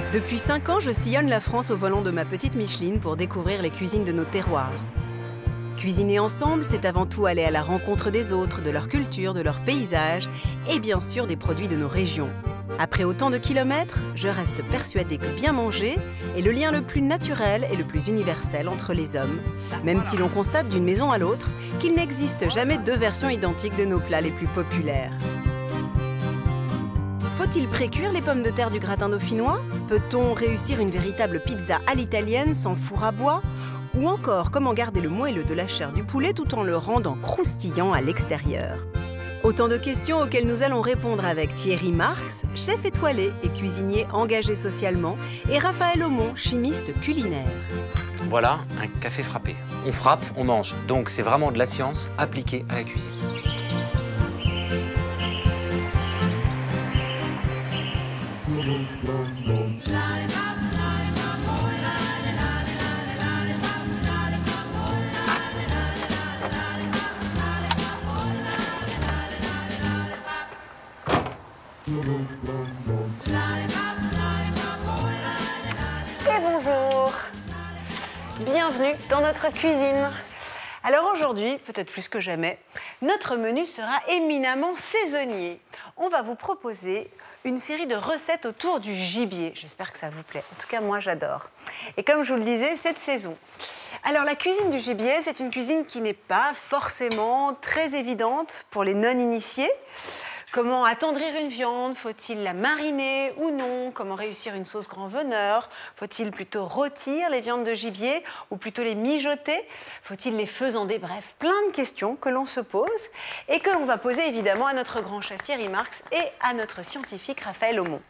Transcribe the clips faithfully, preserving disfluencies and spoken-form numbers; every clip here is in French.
Depuis cinq ans, je sillonne la France au volant de ma petite Micheline pour découvrir les cuisines de nos terroirs. Cuisiner ensemble, c'est avant tout aller à la rencontre des autres, de leur culture, de leur paysage et bien sûr des produits de nos régions. Après autant de kilomètres, je reste persuadée que bien manger est le lien le plus naturel et le plus universel entre les hommes, même si l'on constate d'une maison à l'autre qu'il n'existe jamais deux versions identiques de nos plats les plus populaires. Faut-il précuire les pommes de terre du gratin dauphinois? Peut-on réussir une véritable pizza à l'italienne sans four à bois? Ou encore, comment garder le moelleux de la chair du poulet tout en le rendant croustillant à l'extérieur? Autant de questions auxquelles nous allons répondre avec Thierry Marx, chef étoilé et cuisinier engagé socialement, et Raphaël Aumont, chimiste culinaire. Voilà un café frappé. On frappe, on mange. Donc c'est vraiment de la science appliquée à la cuisine. Et bonjour, bienvenue dans notre cuisine. Alors aujourd'hui, peut-être plus que jamais, notre menu sera éminemment saisonnier. On va vous proposer une série de recettes autour du gibier. J'espère que ça vous plaît. En tout cas, moi, j'adore. Et comme je vous le disais, cette saison. Alors, la cuisine du gibier, c'est une cuisine qui n'est pas forcément très évidente pour les non-initiés. Comment attendrir une viande? Faut-il la mariner ou non? Comment réussir une sauce grand veneur? Faut-il plutôt rôtir les viandes de gibier ou plutôt les mijoter? Faut-il les faisander? Bref, plein de questions que l'on se pose et que l'on va poser évidemment à notre grand chef Thierry Marx et à notre scientifique Raphaël Aumont.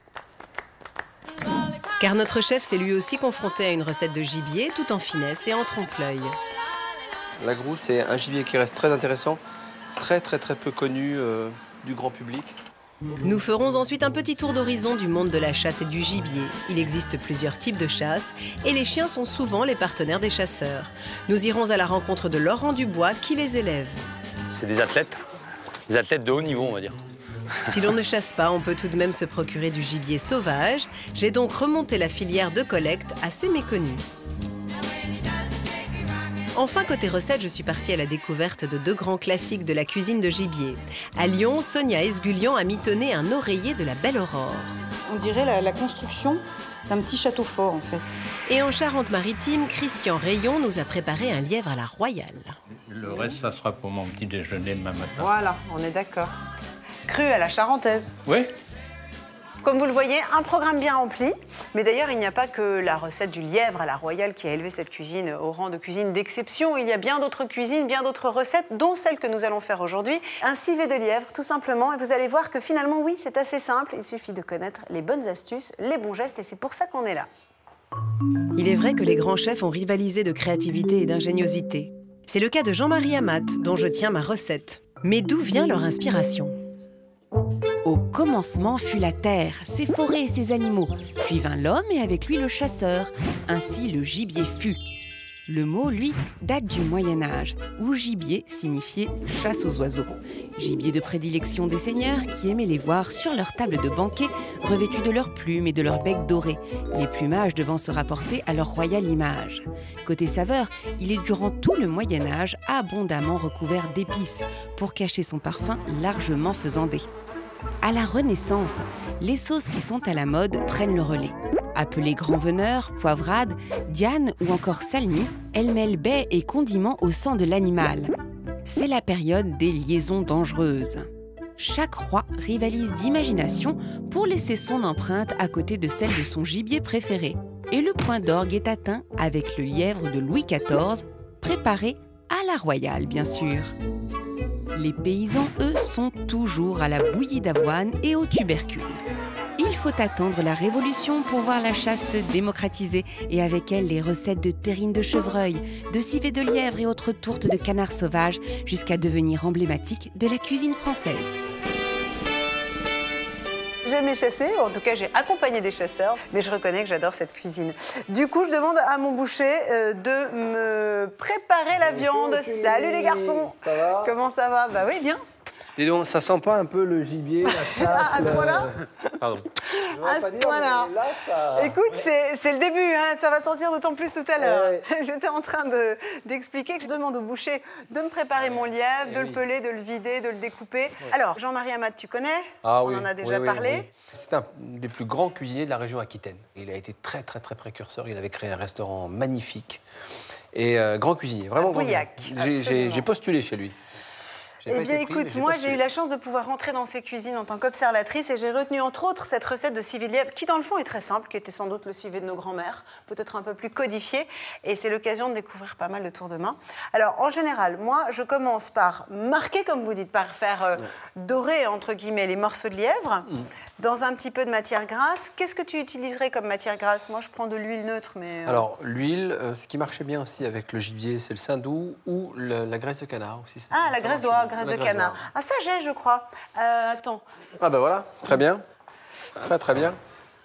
Car notre chef s'est lui aussi confronté à une recette de gibier tout en finesse et en trompe-l'œil. La grouse, c'est un gibier qui reste très intéressant, très très très peu connu euh, du grand public. Nous ferons ensuite un petit tour d'horizon du monde de la chasse et du gibier. Il existe plusieurs types de chasse et les chiens sont souvent les partenaires des chasseurs. Nous irons à la rencontre de Laurent Dubois qui les élève. C'est des athlètes, des athlètes de haut niveau, on va dire. Si l'on ne chasse pas, on peut tout de même se procurer du gibier sauvage. J'ai donc remonté la filière de collecte assez méconnue. Enfin, côté recette, je suis partie à la découverte de deux grands classiques de la cuisine de gibier. À Lyon, Sonia Esgulian a mitonné un oreiller de la Belle Aurore. On dirait la, la construction d'un petit château fort, en fait. Et en Charente-Maritime, Christian Rayon nous a préparé un lièvre à la royale. Le reste, ça sera pour mon petit déjeuner demain matin. Voilà, on est d'accord. Cru à la charentaise. Oui. Comme vous le voyez, un programme bien rempli. Mais d'ailleurs, il n'y a pas que la recette du lièvre à la royale qui a élevé cette cuisine au rang de cuisine d'exception. Il y a bien d'autres cuisines, bien d'autres recettes, dont celle que nous allons faire aujourd'hui. Un civet de lièvre, tout simplement. Et vous allez voir que finalement, oui, c'est assez simple. Il suffit de connaître les bonnes astuces, les bons gestes, et c'est pour ça qu'on est là. Il est vrai que les grands chefs ont rivalisé de créativité et d'ingéniosité. C'est le cas de Jean-Marie Amat, dont je tiens ma recette. Mais d'où vient leur inspiration ? Au commencement fut la terre, ses forêts et ses animaux, puis vint l'homme et avec lui le chasseur, ainsi le gibier fut. Le mot, lui, date du Moyen-Âge, où gibier signifiait chasse aux oiseaux. Gibier de prédilection des seigneurs qui aimaient les voir sur leur table de banquet, revêtus de leurs plumes et de leurs becs dorés, les plumages devant se rapporter à leur royale image. Côté saveur, il est durant tout le Moyen-Âge abondamment recouvert d'épices, pour cacher son parfum largement faisandé. À la Renaissance, les sauces qui sont à la mode prennent le relais. Appelées grand veneur, poivrade, diane ou encore salmi, elles mêlent baies et condiments au sang de l'animal. C'est la période des liaisons dangereuses. Chaque roi rivalise d'imagination pour laisser son empreinte à côté de celle de son gibier préféré. Et le point d'orgue est atteint avec le lièvre de Louis quatorze, préparé à la royale bien sûr. Les paysans, eux, sont toujours à la bouillie d'avoine et au tubercule. Il faut attendre la Révolution pour voir la chasse se démocratiser et avec elle les recettes de terrine de chevreuil, de civet de lièvre et autres tourtes de canard sauvage jusqu'à devenir emblématiques de la cuisine française. J'aime chasser, en tout cas j'ai accompagné des chasseurs, mais je reconnais que j'adore cette cuisine. Du coup, je demande à mon boucher euh, de me préparer la viande. Okay. Salut les garçons. Ça va? Comment ça va? Bah oui, bien. Dis donc, ça sent pas un peu le gibier, la chasse? Ah, à ce point-là? Pardon. À ce point-là. Ça... Écoute, c'est c'est le début, hein, ça va sortir d'autant plus tout à l'heure. Ouais. J'étais en train de- d'expliquer que je demande au boucher de me préparer mon lièvre, Eh de le oui. peler, de le vider, de le découper. Alors, Jean-Marie Amat, tu connais? Ah On oui, en a déjà oui, oui, parlé. oui. C'est un des plus grands cuisiniers de la région Aquitaine. Il a été très, très, très précurseur. Il avait créé un restaurant magnifique. Et euh, grand cuisinier, vraiment grand Bouillac, cuisinier. J'ai- J'ai absolument. j'ai postulé chez lui. J'ai Eh pas bien, été pris, mais écoute, j'ai moi, postulé. j'ai eu la chance de pouvoir rentrer dans ces cuisines en tant qu'observatrice et j'ai retenu entre autres cette recette de civet de lièvre qui, dans le fond, est très simple, qui était sans doute le civet de nos grands-mères, peut-être un peu plus codifié. Et c'est l'occasion de découvrir pas mal de tours de main. Alors, en général, moi, je commence par marquer, comme vous dites, par faire euh, dorer, entre guillemets, les morceaux de lièvre dans un petit peu de matière grasse. Qu'est-ce que tu utiliserais comme matière grasse? Moi, je prends de l'huile neutre, mais... euh, Alors, l'huile, euh, ce qui marchait bien aussi avec le gibier, c'est le saindoux ou le- la graisse de canard aussi. Ça- Ah, la ça graisse marche d'oie, bien. graisse La de canard. d'oie. Ah, ça, j'ai, je crois. Euh, attends. Ah ben voilà, très bien. Très, très bien.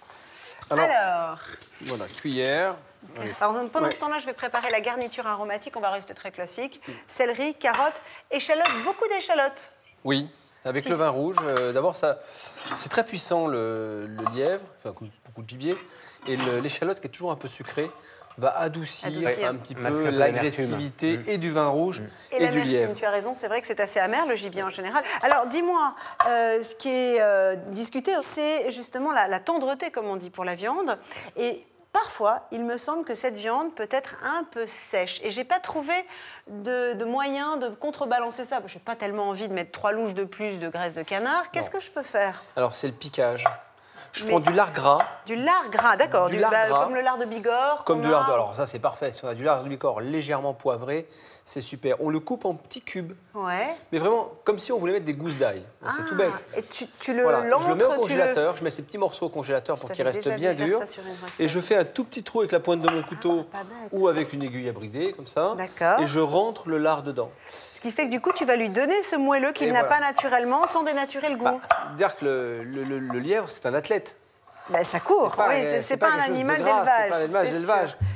Alors, Alors... voilà, cuillère. Alors, pendant Ouais. ce temps-là, je vais préparer la garniture aromatique. On va rester très classique. Céleri, carottes, échalotes, beaucoup d'échalotes. Oui, avec Six. le vin rouge. euh, D'abord, ça, c'est très puissant le, le lièvre, enfin, comme beaucoup de gibier. Et le- l'échalote, qui est toujours un peu sucrée, va adoucir, Adoucir. un petit Masque un peu peu l'agressivité l'amertume. et du vin rouge Et, et, du l'amertume, lièvre. tu as raison, c'est vrai que c'est assez amer, le gibier en général. Alors, dis-moi, euh, ce qui est euh, discuté, c'est justement la, la tendreté, comme on dit, pour la viande. Et parfois, il me semble que cette viande peut être un peu sèche. Et j'ai pas trouvé de, de moyen de contrebalancer ça. Je n'ai pas tellement envie de mettre trois louches de plus de graisse de canard. Qu'est-ce Non. que je peux faire? Alors, c'est le piquage. Je Mais- prends du lard gras, Du lard gras, d'accord. Du lard gras. Comme le lard de Bigorre. comme qu'on du lard a. de... Alors, ça, c'est parfait. Si on a du lard de Bigorre légèrement poivré, c'est super. On le coupe en petits cubes, Ouais. mais vraiment comme si on voulait mettre des gousses d'ail. C'est tout Ah, bête. Et tu, tu le Voilà, je le mets au l'entres, tu le- congélateur, je mets ces petits morceaux au congélateur pour Je qu'ils t'avais restent déjà bien vu faire durs. ça sur une recette. Et je fais un tout petit trou avec la pointe de mon couteau Ah, pas bête. ou avec une aiguille à brider, comme ça. D'accord. Et je rentre le lard dedans. Ce qui fait que du coup, tu vas lui donner ce moelleux qu'il Et n'a voilà. pas naturellement sans dénaturer le goût. Bah, dire que le, le- le- le lièvre, c'est un athlète. Ben, ça court, C'est pas- oui, c'est- c'est pas, un quelque chose de animal gras, d'élevage. C'est pas un animal c'est d'élevage. sûr.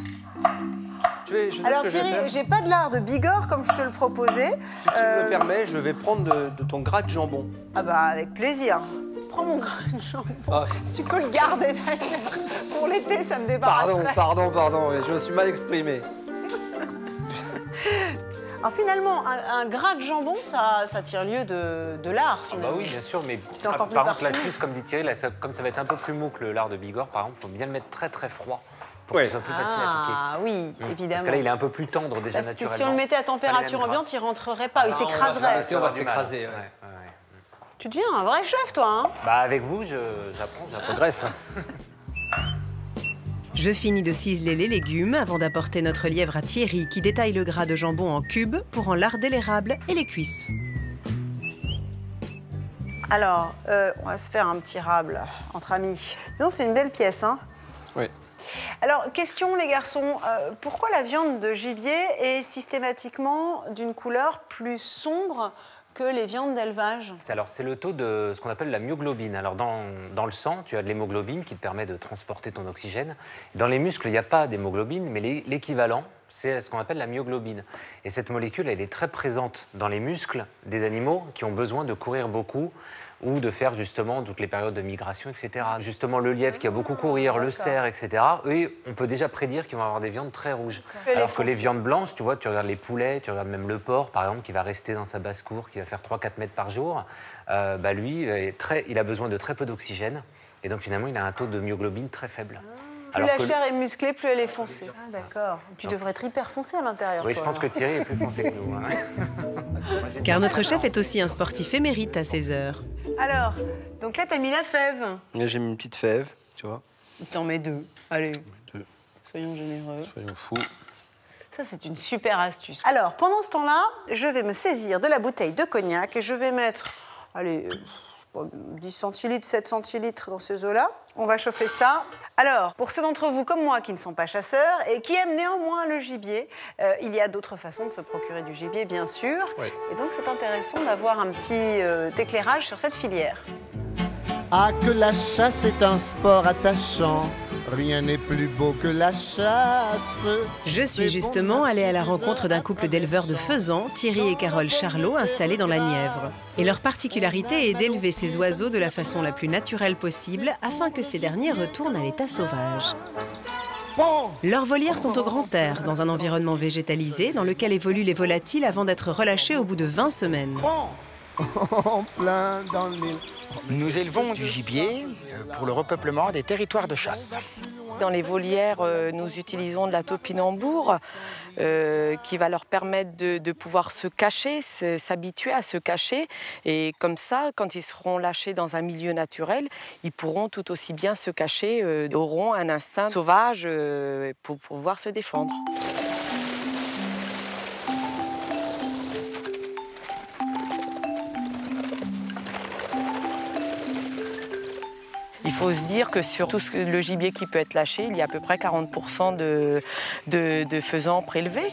Je vais, je sais Alors ce que je vais Thierry, faire. j'ai pas de lard de Bigorre comme je te le proposais. Si tu me Euh, le permets, je vais prendre de, de ton gras de jambon. Ah bah avec plaisir. Prends mon grain de jambon. Ah. Si tu peux le garder d'ailleurs. Pour l'été, ça me débarrasserait. Pardon, pardon, pardon, mais je me suis mal exprimé. Alors finalement, un, un gras de jambon, ça, ça tire lieu de, de lard Ah bah finalement. oui, bien sûr, mais C'est par, encore plus par contre, parfumé. l'astuce, comme dit Thierry, là, ça- comme ça va être un peu plus mou que le lard de Bigorre, par exemple, il faut bien le mettre très très froid pour Ouais. qu'il soit plus facile à piquer. Ah oui, Hum. évidemment. Parce que là, il est un peu plus tendre déjà Parce que naturellement. si on le mettait à C'est pas les température mêmes ambiante, grâces. il rentrerait pas, il Ah, on va s'écraserait. s'arrêter, on va avoir du mal. s'écraser, ouais. Ouais, ouais, ouais. Tu deviens un vrai chef, toi, hein? Bah, avec vous, je- j'apprends, j'apprends. Progresse. Je finis de ciseler les légumes avant d'apporter notre lièvre à Thierry qui détaille le gras de jambon en cubes pour en larder l'érable et les cuisses. Alors, euh, on va se faire un petit rable entre amis. Disons, c'est une belle pièce, hein? Oui. Alors, question les garçons, euh, pourquoi la viande de gibier est systématiquement d'une couleur plus sombre que les viandes d'élevage? C'est- Alors, c'est le taux de ce qu'on appelle la myoglobine. Alors, dans, dans le sang, tu as de l'hémoglobine qui te permet de transporter ton oxygène. Dans les muscles, il n'y a pas d'hémoglobine, mais l'é- l'équivalent, c'est ce qu'on appelle la myoglobine. Et cette molécule, elle est très présente dans les muscles des animaux qui ont besoin de courir beaucoup ou de faire justement toutes les périodes de migration, et cetera. Justement, le lièvre qui a beaucoup courir, le cerf, et cetera. Eux, on peut déjà prédire qu'ils vont avoir des viandes très rouges. Les Alors que les foncés. viandes blanches, tu vois, tu regardes les poulets, tu regardes même le porc, par exemple, qui va rester dans sa basse-cour, qui va faire trois à quatre mètres par jour, euh, bah lui, est très, il a besoin de très peu d'oxygène. Et donc, finalement, il a un taux de myoglobine très faible. Plus Alors la que- chair est musclée, plus elle est foncée. Ah, d'accord. Tu devrais être hyper foncé à l'intérieur. Oui, je toi, pense que alors. Thierry est plus foncé que nous. hein. Car notre chef est aussi un sportif émérite à ses heures. Alors, donc là, t'as mis la fève. Là, j'ai mis une petite fève, tu vois. T'en mets deux. Allez, Deux. soyons généreux. Soyons fous. Ça, c'est une super astuce. Alors, pendant ce temps-là, je vais me saisir de la bouteille de cognac et je vais mettre, allez, euh, je sais pas, dix centilitres, sept centilitres dans ces eaux-là. On va chauffer ça. Alors, pour ceux d'entre vous comme moi qui ne sont pas chasseurs et qui aiment néanmoins le gibier, euh, il y a d'autres façons de se procurer du gibier, bien sûr. Oui. Et donc, c'est intéressant d'avoir un petit euh, éclairage sur cette filière. Ah, que la chasse est un sport attachant, rien n'est plus beau que la chasse. Je suis justement allée à la rencontre d'un couple d'éleveurs de faisans, Thierry et Carole Charlot, installés dans la Nièvre. Et leur particularité est d'élever ces oiseaux de la façon la plus naturelle possible afin que ces derniers retournent à l'état sauvage. Leurs volières sont au grand air, dans un environnement végétalisé dans lequel évoluent les volatiles avant d'être relâchés au bout de vingt semaines. En plein dans le mille. Nous élevons du gibier pour le repeuplement des territoires de chasse. Dans les volières, euh, nous utilisons de la topinambour euh, qui va leur permettre de, de pouvoir se cacher, s'habituer à se cacher. Et comme ça, quand ils seront lâchés dans un milieu naturel, ils pourront tout aussi bien se cacher, euh, auront un instinct sauvage euh, pour pouvoir se défendre. Il faut se dire que sur tout le gibier qui peut être lâché, il y a à peu près quarante pour cent de, de, de faisans prélevés.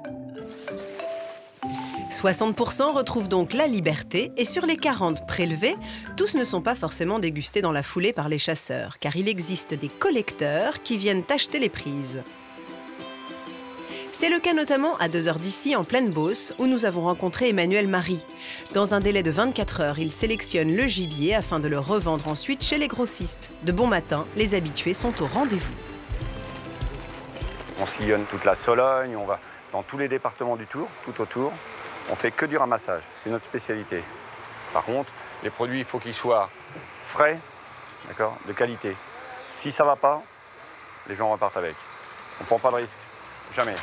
soixante pour cent retrouvent donc la liberté et sur les quarante prélevés, tous ne sont pas forcément dégustés dans la foulée par les chasseurs, car il existe des collecteurs qui viennent acheter les prises. C'est le cas notamment à deux heures d'ici, en pleine Beauce, où nous avons rencontré Emmanuel Marie. Dans un délai de vingt-quatre heures, il sélectionne le gibier afin de le revendre ensuite chez les grossistes. De bon matin, les habitués sont au rendez-vous. On sillonne toute la Sologne, on va dans tous les départements du Tour, tout autour. On fait que du ramassage, c'est notre spécialité. Par contre, les produits, il faut qu'ils soient frais, d'accord, de qualité. Si ça ne va pas, les gens repartent avec. On ne prend pas de risque. Jamais.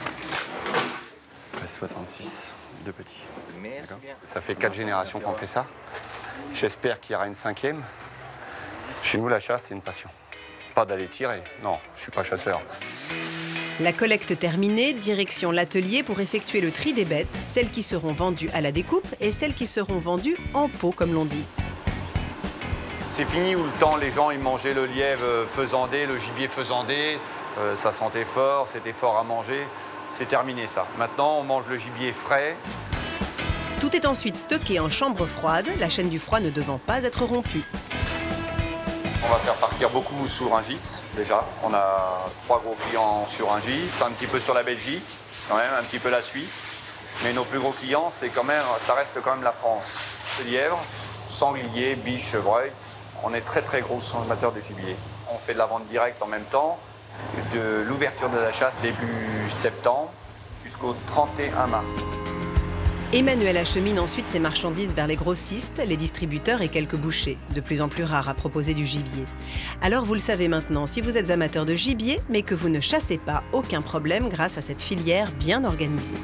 soixante-six, deux petits. Ça fait quatre générations qu'on fait ça. J'espère qu'il y aura une cinquième. Chez nous, la chasse, c'est une passion. Pas d'aller tirer. Non, je ne suis pas chasseur. La collecte terminée, direction l'atelier pour effectuer le tri des bêtes, celles qui seront vendues à la découpe et celles qui seront vendues en pot, comme l'on dit. C'est fini où le temps, les gens, ils mangeaient le lièvre faisandé, le gibier faisandé. Euh, ça sentait fort, c'était fort à manger. C'est terminé ça. Maintenant, on mange le gibier frais. Tout est ensuite stocké en chambre froide, la chaîne du froid ne devant pas être rompue. On va faire partir beaucoup sur Rungis, déjà. On a trois gros clients sur Rungis, un petit peu sur la Belgique, quand même, un petit peu la Suisse. Mais nos plus gros clients, c'est quand même, ça reste quand même la France. Le lièvre, sanglier, biche, chevreuil. On est très très gros consommateurs de gibier. On fait de la vente directe en même temps. De l'ouverture de la chasse début septembre jusqu'au trente et un mars. Emmanuel achemine ensuite ses marchandises vers les grossistes, les distributeurs et quelques bouchers, de plus en plus rares à proposer du gibier. Alors vous le savez maintenant, si vous êtes amateur de gibier, mais que vous ne chassez pas, aucun problème grâce à cette filière bien organisée.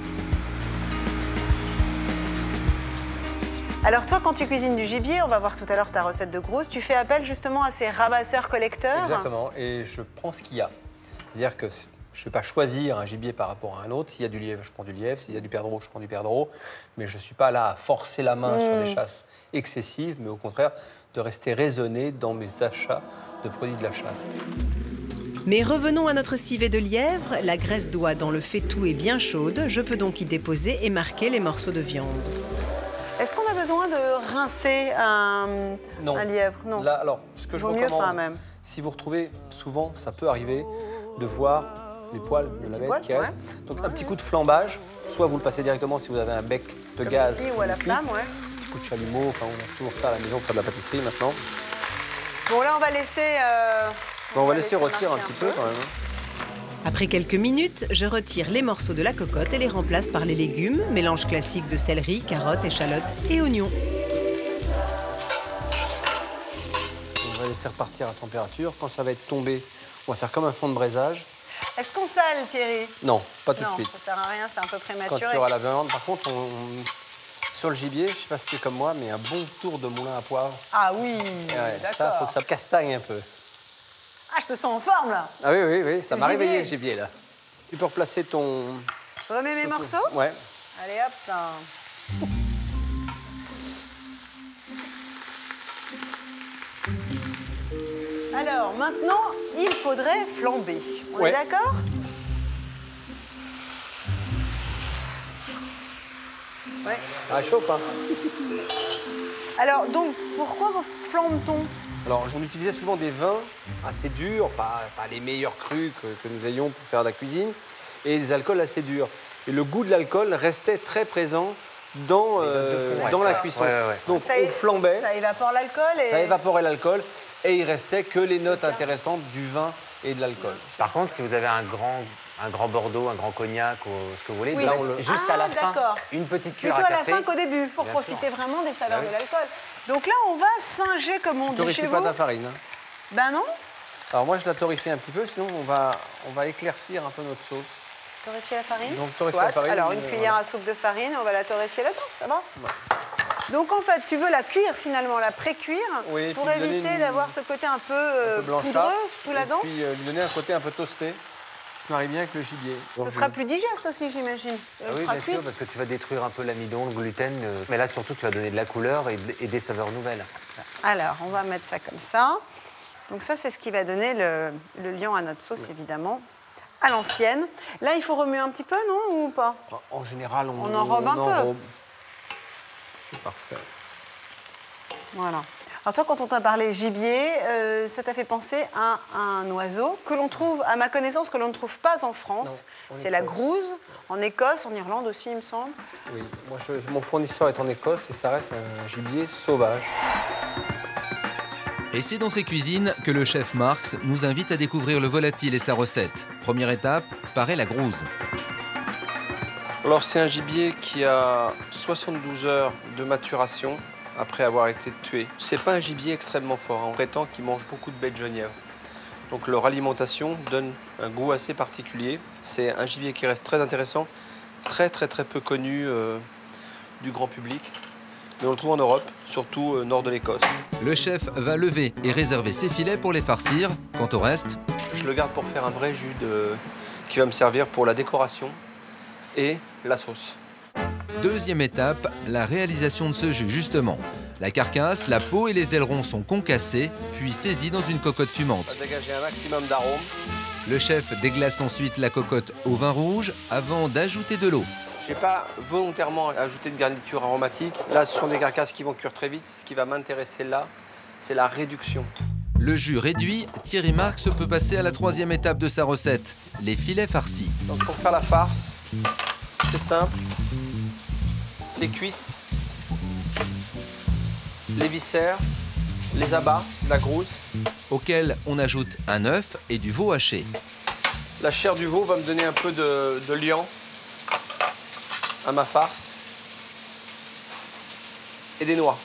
Alors toi, quand tu cuisines du gibier, on va voir tout à l'heure ta recette de grosse, tu fais appel justement à ces ramasseurs-collecteurs. Exactement, et je prends ce qu'il y a. C'est-à-dire que je ne vais pas choisir un gibier par rapport à un autre. S'il y a du lièvre, je prends du lièvre. S'il y a du perdreau, je prends du perdreau. Mais je ne suis pas là à forcer la main mmh. sur des chasses excessives, mais au contraire, de rester raisonné dans mes achats de produits de la chasse. Mais revenons à notre civet de lièvre. La graisse d'oie dans le faitout est bien chaude. Je peux donc y déposer et marquer les morceaux de viande. Est-ce qu'on a besoin de rincer un, non. un lièvre? Non. Là, alors, ce que je Vaut recommande, mieux pas, même. Si vous retrouvez, souvent, ça peut arriver de voir les poils de la bête qui restent. Ouais. Donc, un petit coup de flambage. Soit vous le passez directement si vous avez un bec de Comme gaz. Ici ou à la ici. flamme, ouais. Un petit coup de chalumeau. Enfin, on a toujours ça à la maison pour faire de la pâtisserie maintenant. Bon, là, on va laisser... Euh, bon, on, on va laisser, laisser retirer un petit peu, peu quand même. Après quelques minutes, je retire les morceaux de la cocotte et les remplace par les légumes, mélange classique de céleri, carottes, échalotes et oignons. On va laisser repartir à température. Quand ça va être tombé, on va faire comme un fond de braisage. Est-ce qu'on sale, Thierry? Non, pas tout non, de suite. Ça sert à rien, c'est un peu prématuré. Quand tu auras la viande, par contre, on, on, sur le gibier, je ne sais pas si c'est comme moi, mais un bon tour de moulin à poivre. Ah oui, ouais, d'accord. Ça, il faut que ça castagne un peu. Ah, je te sens en forme, là. Ah oui, oui, oui, ça m'a réveillé, le gibier, là. Tu peux replacer ton... Je remets mes morceaux? Ouais. Allez, hop, là. Alors, maintenant, il faudrait flamber. On ouais. est d'accord? Ouais. Ah, chauffe, hein. Alors, donc, pourquoi flambe-t-on? Alors, on utilisait souvent des vins assez durs, pas, pas les meilleurs crus que, que nous ayons pour faire de la cuisine, et des alcools assez durs. Et le goût de l'alcool restait très présent dans, euh, fond, ouais. dans la cuisson. Ouais, ouais, ouais. Donc, Ça, on flambait, ça évapore l'alcool et... ça évaporait l'alcool, et il restait que les notes intéressantes du vin et de l'alcool. Par contre, si vous avez un grand, un grand Bordeaux, un grand cognac ou ce que vous voulez, Oui. là, on le- juste Ah, à la fin, d'accord. une petite cuillère Plutôt à à la café. fin qu'au début, pour Bien profiter sûr. vraiment des saveurs Bah oui. de l'alcool. Donc là, on va singer, comme on Tu dit torréfies chez pas vous. ta farine, hein. Ben non, Alors moi, je la torréfie un petit peu, sinon on va, on va éclaircir un peu notre sauce. torréfier la farine. Donc, torréfier Soit. la farine, Alors, une euh, cuillère à soupe de farine, on va la torréfier là-dedans, ça va? Donc, en fait, tu veux la cuire finalement, la pré-cuire, Oui, pour puis lui donner éviter une- d'avoir ce côté un peu, euh, Un peu blanchâtre. poudreux sous la Et dent. puis euh, lui donner un côté un peu toasté, qui se marie bien avec le gibier. Ce sera plus digeste aussi, j'imagine. Ah Elle oui, sera bien cuite. sûr, parce que tu vas détruire un peu l'amidon, le gluten. euh, Mais là, surtout, tu vas donner de la couleur et, et des saveurs nouvelles. Alors, on va mettre ça comme ça. Donc ça, c'est ce qui va donner le, le liant à notre sauce, évidemment, à l'ancienne. Là, il faut remuer un petit peu, non, ou pas? En général, on, On enrobe un peu. C'est parfait. Voilà. Alors toi, quand on t'a parlé gibier, euh, ça t'a fait penser à un oiseau que l'on trouve, à ma connaissance, que l'on ne trouve pas en France. Non, en C'est la Écosse. grouze, en Écosse, en Irlande aussi, il me semble. Oui, moi, je- mon fournisseur est en Écosse et ça reste un gibier sauvage. Et c'est dans ces cuisines que le chef Marx nous invite à découvrir le volatile et sa recette. Première étape, parer la grouze. Alors c'est un gibier qui a soixante-douze heures de maturation après avoir été tué. C'est pas un gibier extrêmement fort, hein. On prétend qu'il mange beaucoup de baies de genièvre. Donc leur alimentation donne un goût assez particulier. C'est un gibier qui reste très intéressant, très très très peu connu euh, du grand public. Mais on le trouve en Europe, surtout au nord de l'Écosse. Le chef va lever et réserver ses filets pour les farcir. Quant au reste, Je le garde pour faire un vrai jus de... qui va me servir pour la décoration et la sauce. deuxième étape, la réalisation de ce jus justement. La carcasse, la peau et les ailerons sont concassés, puis saisis dans une cocotte On fumante. va dégager un maximum d'arômes. Le chef déglace ensuite la cocotte au vin rouge avant d'ajouter de l'eau. Je n'ai pas volontairement ajouté de garniture aromatique. Là, ce sont des carcasses qui vont cuire très vite. Ce qui va m'intéresser là, c'est la réduction. Le jus réduit, Thierry Marx peut passer à la troisième étape de sa recette, les filets farcis. Donc pour faire la farce, c'est simple. Les cuisses, les viscères, les abats, la grousse. Auquel on ajoute un œuf et du veau haché. La chair du veau va me donner un peu de, de liant à ma farce. Et des noix.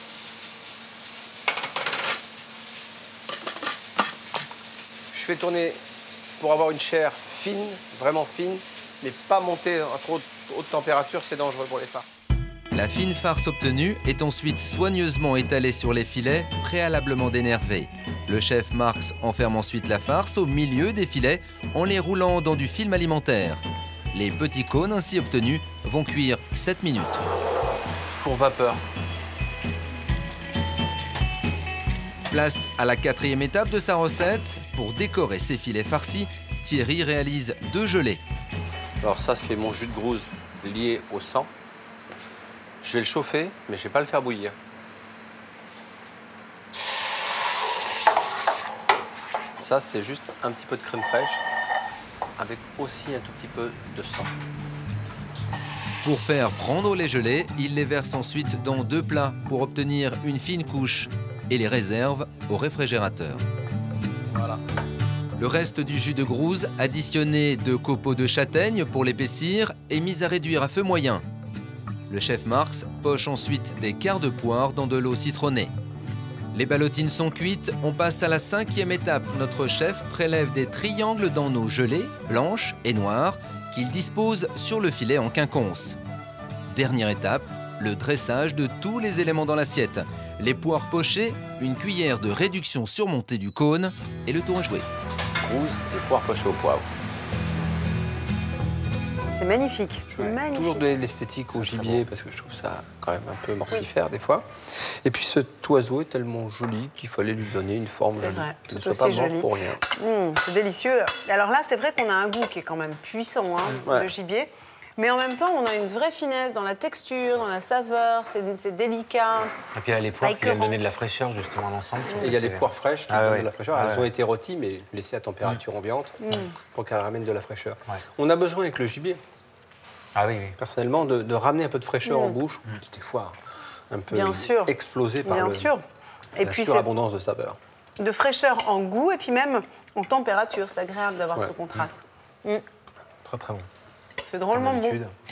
Je fais tourner pour avoir une chair fine, vraiment fine, mais pas monter à trop haute température, c'est dangereux pour les farces. La fine farce obtenue est ensuite soigneusement étalée sur les filets, préalablement dénervés. Le chef Marx enferme ensuite la farce au milieu des filets en les roulant dans du film alimentaire. Les petits cônes ainsi obtenus vont cuire sept minutes. Four vapeur. Place à la quatrième étape de sa recette. Pour décorer ses filets farcis, Thierry réalise deux gelées. Alors ça, c'est mon jus de grouze lié au sang. Je vais le chauffer, mais je ne vais pas le faire bouillir. Ça, c'est juste un petit peu de crème fraîche, avec aussi un tout petit peu de sang. Pour faire prendre les gelées, il les verse ensuite dans deux plats pour obtenir une fine couche et les réserve au réfrigérateur. Voilà. Le reste du jus de grouze, additionné de copeaux de châtaigne pour l'épaissir, est mis à réduire à feu moyen. Le chef Marx poche ensuite des quarts de poire dans de l'eau citronnée. Les ballotines sont cuites, on passe à la cinquième étape. Notre chef prélève des triangles dans nos gelées, blanches et noires, qu'il dispose sur le filet en quinconce. Dernière étape, le dressage de tous les éléments dans l'assiette. Les poires pochées, une cuillère de réduction surmontée du cône et le tour à jouer. Grouze et poire pochée au poivre. C'est magnifique. C'est Ouais, magnifique. toujours donner de l'esthétique au gibier parce que je trouve ça quand même un peu mortifère des fois. Et puis cet oiseau est tellement joli qu'il fallait lui donner une forme C'est jolie. vrai, Il ne tout soit pas aussi mort joli. pour rien. Mmh, c'est délicieux. Alors là, c'est vrai qu'on a un goût qui est quand même puissant, hein, Ouais. le gibier. Mais en même temps, on a une vraie finesse dans la texture, dans la saveur, c'est délicat. Et puis il y a les poires qui viennent donner de la fraîcheur justement à l'ensemble. Et il y a les poires fraîches qui ah, donnent ouais. de la fraîcheur. Ah, Elles ouais. ont été rôties, mais laissées à température mmh. ambiante mmh. pour qu'elles ramènent de la fraîcheur. Ouais. On a besoin avec le gibier, ah, oui, oui. personnellement, de, de ramener un peu de fraîcheur mmh. en bouche, mmh. qui des fois un peu Bien sûr. explosé par Bien le, sûr. Et la puis surabondance de saveur. De fraîcheur en goût et puis même en température. C'est agréable d'avoir ouais. ce contraste. Mmh. Mmh. Très très bon. C'est drôlement bon.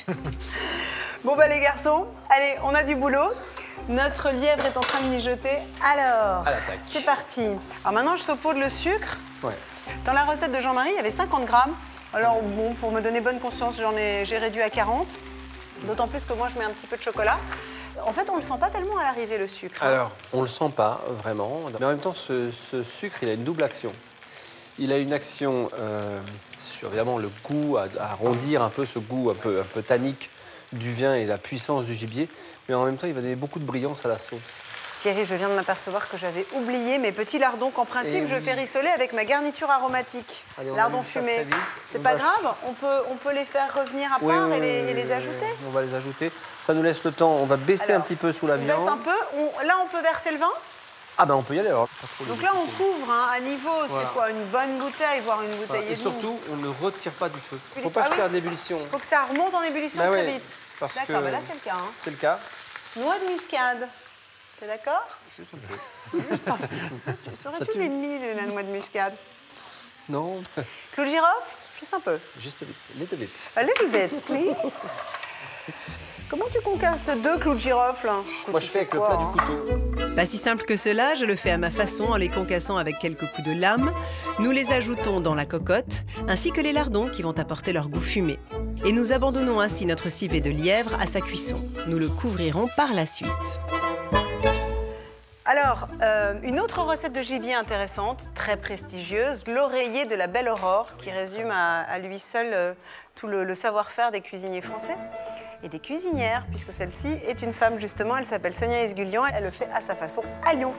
Bon bah les garçons, allez, on a du boulot. Notre lièvre est en train de mijoter. Alors, c'est parti. Alors maintenant, je saupoudre le sucre. Ouais. Dans la recette de Jean-Marie, il y avait cinquante grammes. Alors bon, pour me donner bonne conscience, j'en ai, j'ai réduit à quarante. D'autant plus que moi, je mets un petit peu de chocolat. En fait, on ne le sent pas tellement à l'arrivée, le sucre. Alors, on ne le sent pas vraiment. Mais en même temps, ce, ce sucre, il a une double action. Il a une action euh, sur évidemment le goût, à, à arrondir un peu ce goût un peu, un peu tannique du vin et la puissance du gibier, mais en même temps il va donner beaucoup de brillance à la sauce. Thierry, je viens de m'apercevoir que j'avais oublié mes petits lardons qu'en principe et je oui. fais rissoler avec ma garniture aromatique. Allez, lardons fumés. C'est pas grave, on peut, on peut les faire revenir à part oui, oui, et, les, et les ajouter. On va les ajouter. Ça nous laisse le temps, on va baisser Alors, un petit peu sous la on viande. On baisse un peu, on, là on peut verser le vin. Ah ben on peut y aller alors. Donc là on couvre hein, à niveau, voilà. C'est quoi, une bonne bouteille, voire une bouteille voilà. et, et surtout on ne retire pas du feu. Il ne faut pas ah que je oui. perde l'ébullition. Il faut que ça remonte en ébullition bah très ouais, vite. D'accord, que... bah là c'est le cas. Hein. C'est le cas. Noix de muscade, t'es d'accord? Juste un peu. Juste un peu. Serais-tu l'ennemi de la noix de muscade? Non. Clou de girofle? Juste un peu. Juste a little bit. A little bit, please. Comment tu concasses deux clous de girofle? Moi, je fais avec quoi, le plat hein. du couteau. Pas si simple que cela, je le fais à ma façon en les concassant avec quelques coups de lame. Nous les ajoutons dans la cocotte, ainsi que les lardons qui vont apporter leur goût fumé. Et nous abandonnons ainsi notre civet de lièvre à sa cuisson. Nous le couvrirons par la suite. Alors, euh, une autre recette de gibier intéressante, très prestigieuse, l'oreiller de la Belle Aurore, qui résume à, à lui seul euh, tout le, le savoir-faire des cuisiniers français et des cuisinières, puisque celle-ci est une femme justement, elle s'appelle Sonia Esgulian, elle le fait à sa façon à Lyon.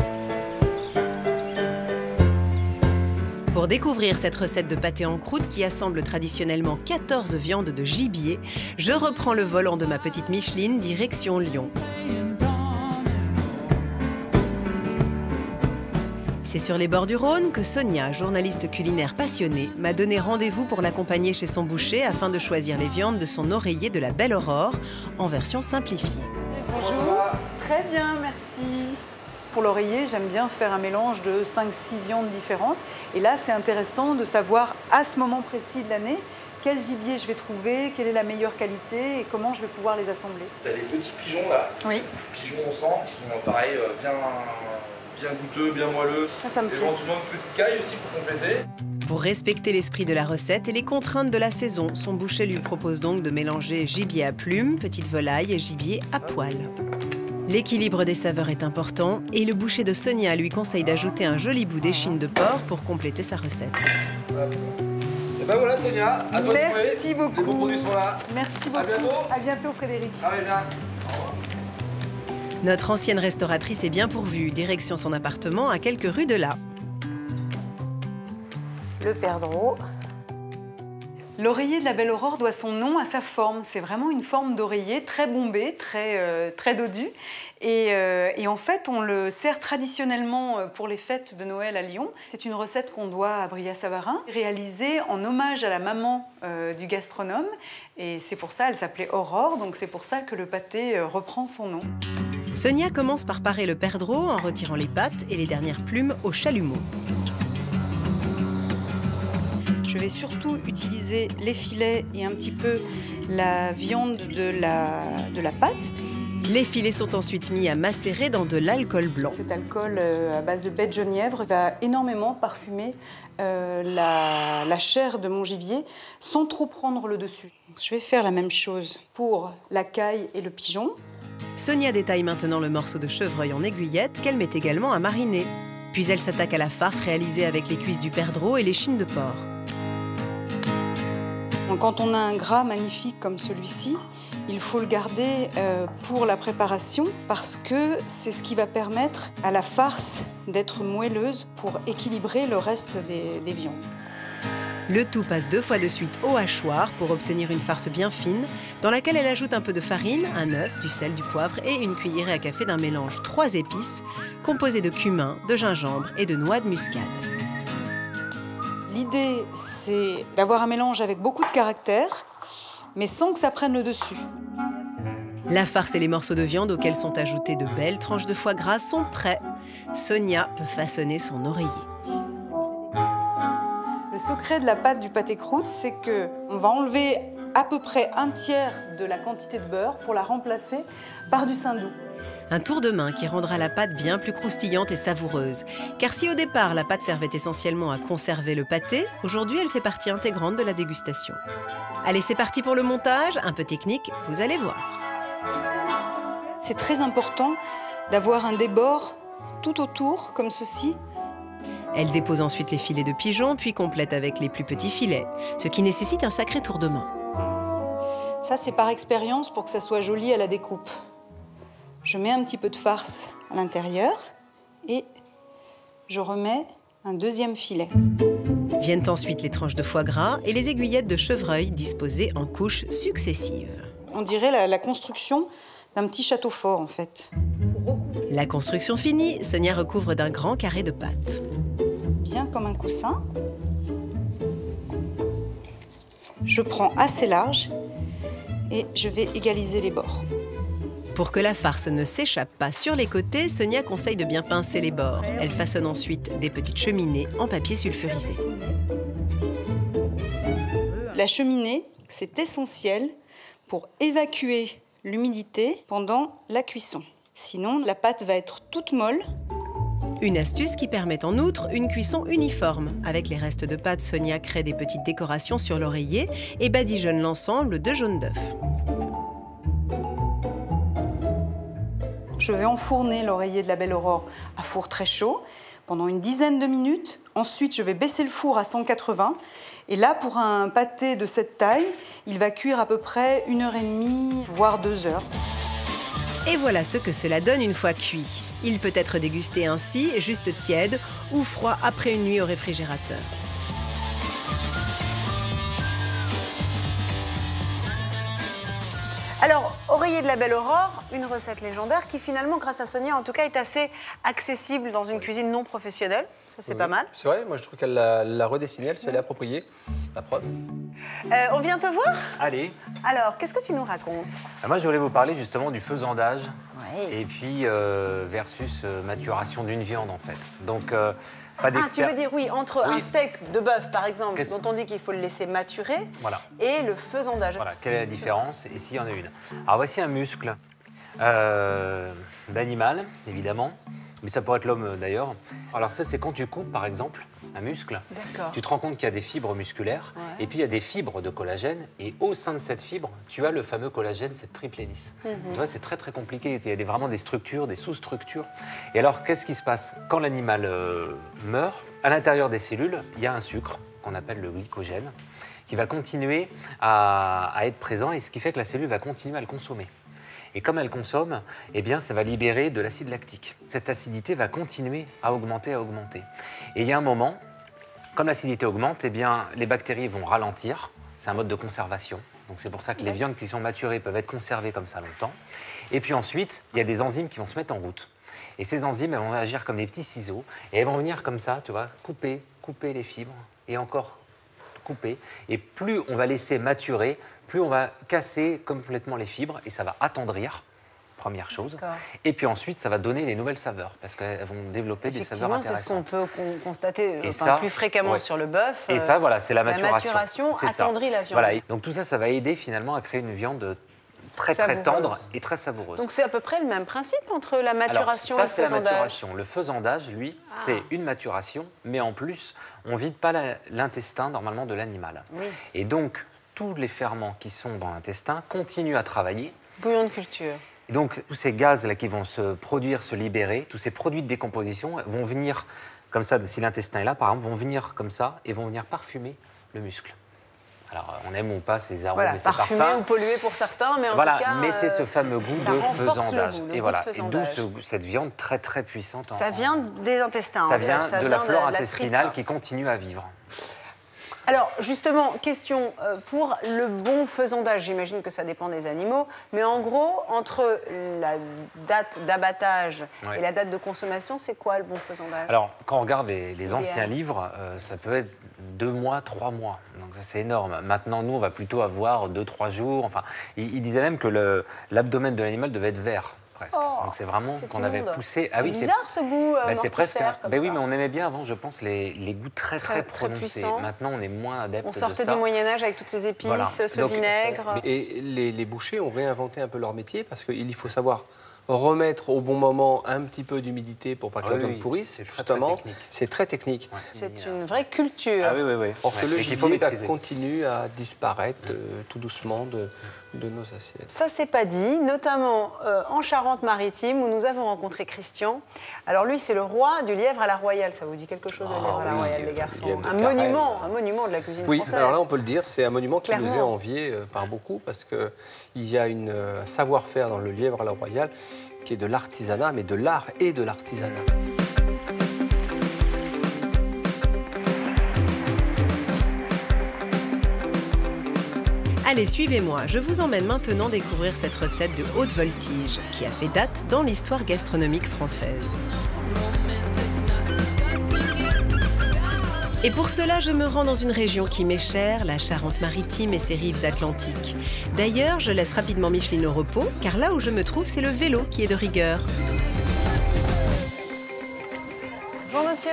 Pour découvrir cette recette de pâté en croûte qui assemble traditionnellement quatorze viandes de gibier, je reprends le volant de ma petite Micheline direction Lyon. C'est sur les bords du Rhône que Sonia, journaliste culinaire passionnée, m'a donné rendez-vous pour l'accompagner chez son boucher afin de choisir les viandes de son oreiller de la Belle Aurore en version simplifiée. Bonjour. Très bien, merci. Pour l'oreiller, j'aime bien faire un mélange de cinq six viandes différentes. Et là, c'est intéressant de savoir à ce moment précis de l'année quel gibier je vais trouver, quelle est la meilleure qualité et comment je vais pouvoir les assembler. Tu as les petits pigeons là, oui. pigeons au sang, qui sont pareil, bien, bien goûteux, bien moelleux. Ça, ça me plaît. Éventuellement une petite caille aussi pour compléter. Pour respecter l'esprit de la recette et les contraintes de la saison, son boucher lui propose donc de mélanger gibier à plumes, petite volaille et gibier à poil. L'équilibre des saveurs est important et le boucher de Sonia lui conseille d'ajouter un joli bout d'échine de porc pour compléter sa recette. Et ben voilà Sonia, à toi de jouer. Merci beaucoup. Les bons produits sont là. Merci beaucoup. À bientôt. À bientôt Frédéric. Allez bien. Notre ancienne restauratrice est bien pourvue, direction son appartement à quelques rues de là. Le perdreau. L'oreiller de la Belle Aurore doit son nom à sa forme. C'est vraiment une forme d'oreiller très bombée, très, euh, très dodu. Et, euh, et en fait, on le sert traditionnellement pour les fêtes de Noël à Lyon. C'est une recette qu'on doit à Bria Savarin, réalisée en hommage à la maman euh, du gastronome. Et c'est pour ça, elle s'appelait Aurore, donc c'est pour ça que le pâté euh, reprend son nom. Sonia commence par parer le perdreau en retirant les pattes et les dernières plumes au chalumeau. Je vais surtout utiliser les filets et un petit peu la viande de la, de la pâte. Les filets sont ensuite mis à macérer dans de l'alcool blanc. Cet alcool euh, à base de baie de genièvre va énormément parfumer euh, la, la chair de mon gibier sans trop prendre le dessus. Je vais faire la même chose pour la caille et le pigeon. Sonia détaille maintenant le morceau de chevreuil en aiguillette qu'elle met également à mariner. Puis elle s'attaque à la farce réalisée avec les cuisses du perdreau et l'échine de porc. Quand on a un gras magnifique comme celui-ci, il faut le garder euh, pour la préparation parce que c'est ce qui va permettre à la farce d'être moelleuse pour équilibrer le reste des, des viandes. Le tout passe deux fois de suite au hachoir pour obtenir une farce bien fine, dans laquelle elle ajoute un peu de farine, un œuf, du sel, du poivre et une cuillerée à café d'un mélange trois épices, composé de cumin, de gingembre et de noix de muscade. L'idée, c'est d'avoir un mélange avec beaucoup de caractère, mais sans que ça prenne le dessus. La farce et les morceaux de viande auxquels sont ajoutées de belles tranches de foie gras sont prêts. Sonia peut façonner son oreiller. Le secret de la pâte du pâté croûte, c'est qu'on va enlever à peu près un tiers de la quantité de beurre pour la remplacer par du saindoux. Un tour de main qui rendra la pâte bien plus croustillante et savoureuse. Car si au départ la pâte servait essentiellement à conserver le pâté, aujourd'hui elle fait partie intégrante de la dégustation. Allez, c'est parti pour le montage, un peu technique, vous allez voir. C'est très important d'avoir un débord tout autour, comme ceci. Elle dépose ensuite les filets de pigeon, puis complète avec les plus petits filets, ce qui nécessite un sacré tour de main. Ça, c'est par expérience pour que ça soit joli à la découpe. Je mets un petit peu de farce à l'intérieur et je remets un deuxième filet. Viennent ensuite les tranches de foie gras et les aiguillettes de chevreuil disposées en couches successives. On dirait la, la construction d'un petit château fort, en fait. La construction finie, Sonia recouvre d'un grand carré de pâte. Bien comme un coussin. Je prends assez large et je vais égaliser les bords. Pour que la farce ne s'échappe pas sur les côtés, Sonia conseille de bien pincer les bords. Elle façonne ensuite des petites cheminées en papier sulfurisé. La cheminée, c'est essentiel pour évacuer l'humidité pendant la cuisson. Sinon, la pâte va être toute molle. Une astuce qui permet en outre une cuisson uniforme. Avec les restes de pâte, Sonia crée des petites décorations sur l'oreiller et badigeonne l'ensemble de jaune d'œuf. Je vais enfourner l'oreiller de la Belle Aurore à four très chaud pendant une dizaine de minutes. Ensuite, je vais baisser le four à cent quatre-vingts. Et là, pour un pâté de cette taille, il va cuire à peu près une heure et demie, voire deux heures. Et voilà ce que cela donne une fois cuit. Il peut être dégusté ainsi, juste tiède, ou froid après une nuit au réfrigérateur. Alors, oreiller de la Belle Aurore, une recette légendaire qui finalement, grâce à Sonia, en tout cas, est assez accessible dans une cuisine non professionnelle. Ça, c'est oui, pas mal. C'est vrai, moi je trouve qu'elle l'a redessinée, elle se l'est appropriée. La preuve. Euh, on vient te voir? Allez. Alors, qu'est-ce que tu nous racontes? Ah, moi, je voulais vous parler justement du faisandage. Ouais. Et puis, euh, versus euh, maturation d'une viande, en fait. Donc, euh, pas d'expert. Ah, tu veux dire, oui, entre oui. un steak de bœuf, par exemple, dont on dit qu'il faut le laisser maturer, voilà. et le faisandage. Voilà, quelle est la différence et s'il y en a une? Alors, voici un muscle euh, d'animal, évidemment. Mais ça pourrait être l'homme d'ailleurs. Alors ça, c'est quand tu coupes, par exemple, un muscle, tu te rends compte qu'il y a des fibres musculaires, ouais. Et puis il y a des fibres de collagène, et au sein de cette fibre, tu as le fameux collagène, cette triple hélice. Mm-hmm. Tu vois, c'est très très compliqué, il y a des, vraiment des structures, des sous-structures. Et alors, qu'est-ce qui se passe? Quand l'animal euh, meurt, à l'intérieur des cellules, il y a un sucre, qu'on appelle le glycogène, qui va continuer à, à être présent, et ce qui fait que la cellule va continuer à le consommer. Et comme elle consomme, eh bien, ça va libérer de l'acide lactique. Cette acidité va continuer à augmenter, à augmenter. Et il y a un moment, comme l'acidité augmente, eh bien, les bactéries vont ralentir. C'est un mode de conservation. Donc c'est pour ça que les viandes qui sont maturées peuvent être conservées comme ça longtemps. Et puis ensuite, il y a des enzymes qui vont se mettre en route. Et ces enzymes, elles vont agir comme des petits ciseaux. Et elles vont venir comme ça, tu vois, couper, couper les fibres et encore couper. Et plus on va laisser maturer, plus on va casser complètement les fibres et ça va attendrir, première chose. Et puis ensuite, ça va donner des nouvelles saveurs parce qu'elles vont développer des saveurs intéressantes. C'est ce qu'on peut constater et enfin, ça, plus fréquemment ouais. sur le bœuf. Et ça, voilà, c'est la maturation. La maturation attendrit la viande. Voilà. Donc tout ça, ça va aider finalement à créer une viande très savoureuse. Très tendre et très savoureuse. Donc c'est à peu près le même principe entre la maturation Alors, ça, et le faisandage. Ça, c'est la maturation. Le faisandage, lui, ah. c'est une maturation, mais en plus, on ne vide pas l'intestin normalement de l'animal. Oui. Et donc, tous les ferments qui sont dans l'intestin continuent à travailler. Bouillon de culture. Et donc, tous ces gaz-là qui vont se produire, se libérer, tous ces produits de décomposition vont venir, comme ça, si l'intestin est là, par exemple, vont venir comme ça et vont venir parfumer le muscle. Alors, on aime ou pas ces arômes voilà, et ces parfums. Parfumé ou pollué pour certains, mais en voilà, tout cas... mais c'est ce fameux goût de faisandage. Le goût, le et goût voilà, de faisandage. Et d'où ce, cette viande très très puissante. En, ça vient des intestins. Ça vient ça de vient la flore de, intestinale la qui continue à vivre. Alors, justement, question euh, pour le bon faisandage. J'imagine que ça dépend des animaux. Mais en gros, entre la date d'abattage Ouais. et la date de consommation, c'est quoi le bon faisandage? Alors, quand on regarde les, les Idéal. anciens livres, euh, ça peut être deux mois, trois mois. Donc ça, c'est énorme. Maintenant, nous, on va plutôt avoir deux, trois jours. Enfin, il, il disait même que le- l'abdomen de l'animal devait être vert, presque. Oh, Donc c'est vraiment c'est qu'on avait immonde. poussé... C'est bizarre, ce goût, euh, Bah, c'est presque... mortifère, comme Ben oui, ça. mais on aimait bien avant, je pense, les, les goûts très, très, Très, très prononcés. puissants. Maintenant, on est moins adepte On de sortait ça. du Moyen-Âge avec toutes ces épices, Voilà. ce Donc, vinaigre. Et les, les bouchers ont réinventé un peu leur métier parce qu'il faut savoir remettre au bon moment un petit peu d'humidité pour pas que Ah la oui, viande oui. pourrisse. C'est très, Justement, très technique. c'est très technique. C'est une vraie culture. Ah oui, oui, oui. Or que Ouais. le Et qu'il faut gibier bah, maîtriser. continue à disparaître euh, tout doucement de, de nos assiettes. Ça, c'est pas dit, notamment euh, en Charente-Maritime, où nous avons rencontré Christian. Alors lui, c'est le roi du lièvre à la royale. Ça vous dit quelque chose, le Ah lièvre à la oui, royale, euh, les garçons? lièvre de Un Carême. monument, un monument de la cuisine Oui, française. alors là, on peut le dire, c'est un monument qui nous est Clairement. envié euh, par beaucoup parce qu'il y a une, euh, un savoir-faire dans le lièvre à la royale qui est de l'artisanat, mais de l'art et de l'artisanat. Allez, suivez-moi, je vous emmène maintenant découvrir cette recette de haute voltige qui a fait date dans l'histoire gastronomique française. Et pour cela, je me rends dans une région qui m'est chère, la Charente-Maritime et ses rives atlantiques. D'ailleurs, je laisse rapidement Micheline au repos, car là où je me trouve, c'est le vélo qui est de rigueur. Bonjour monsieur.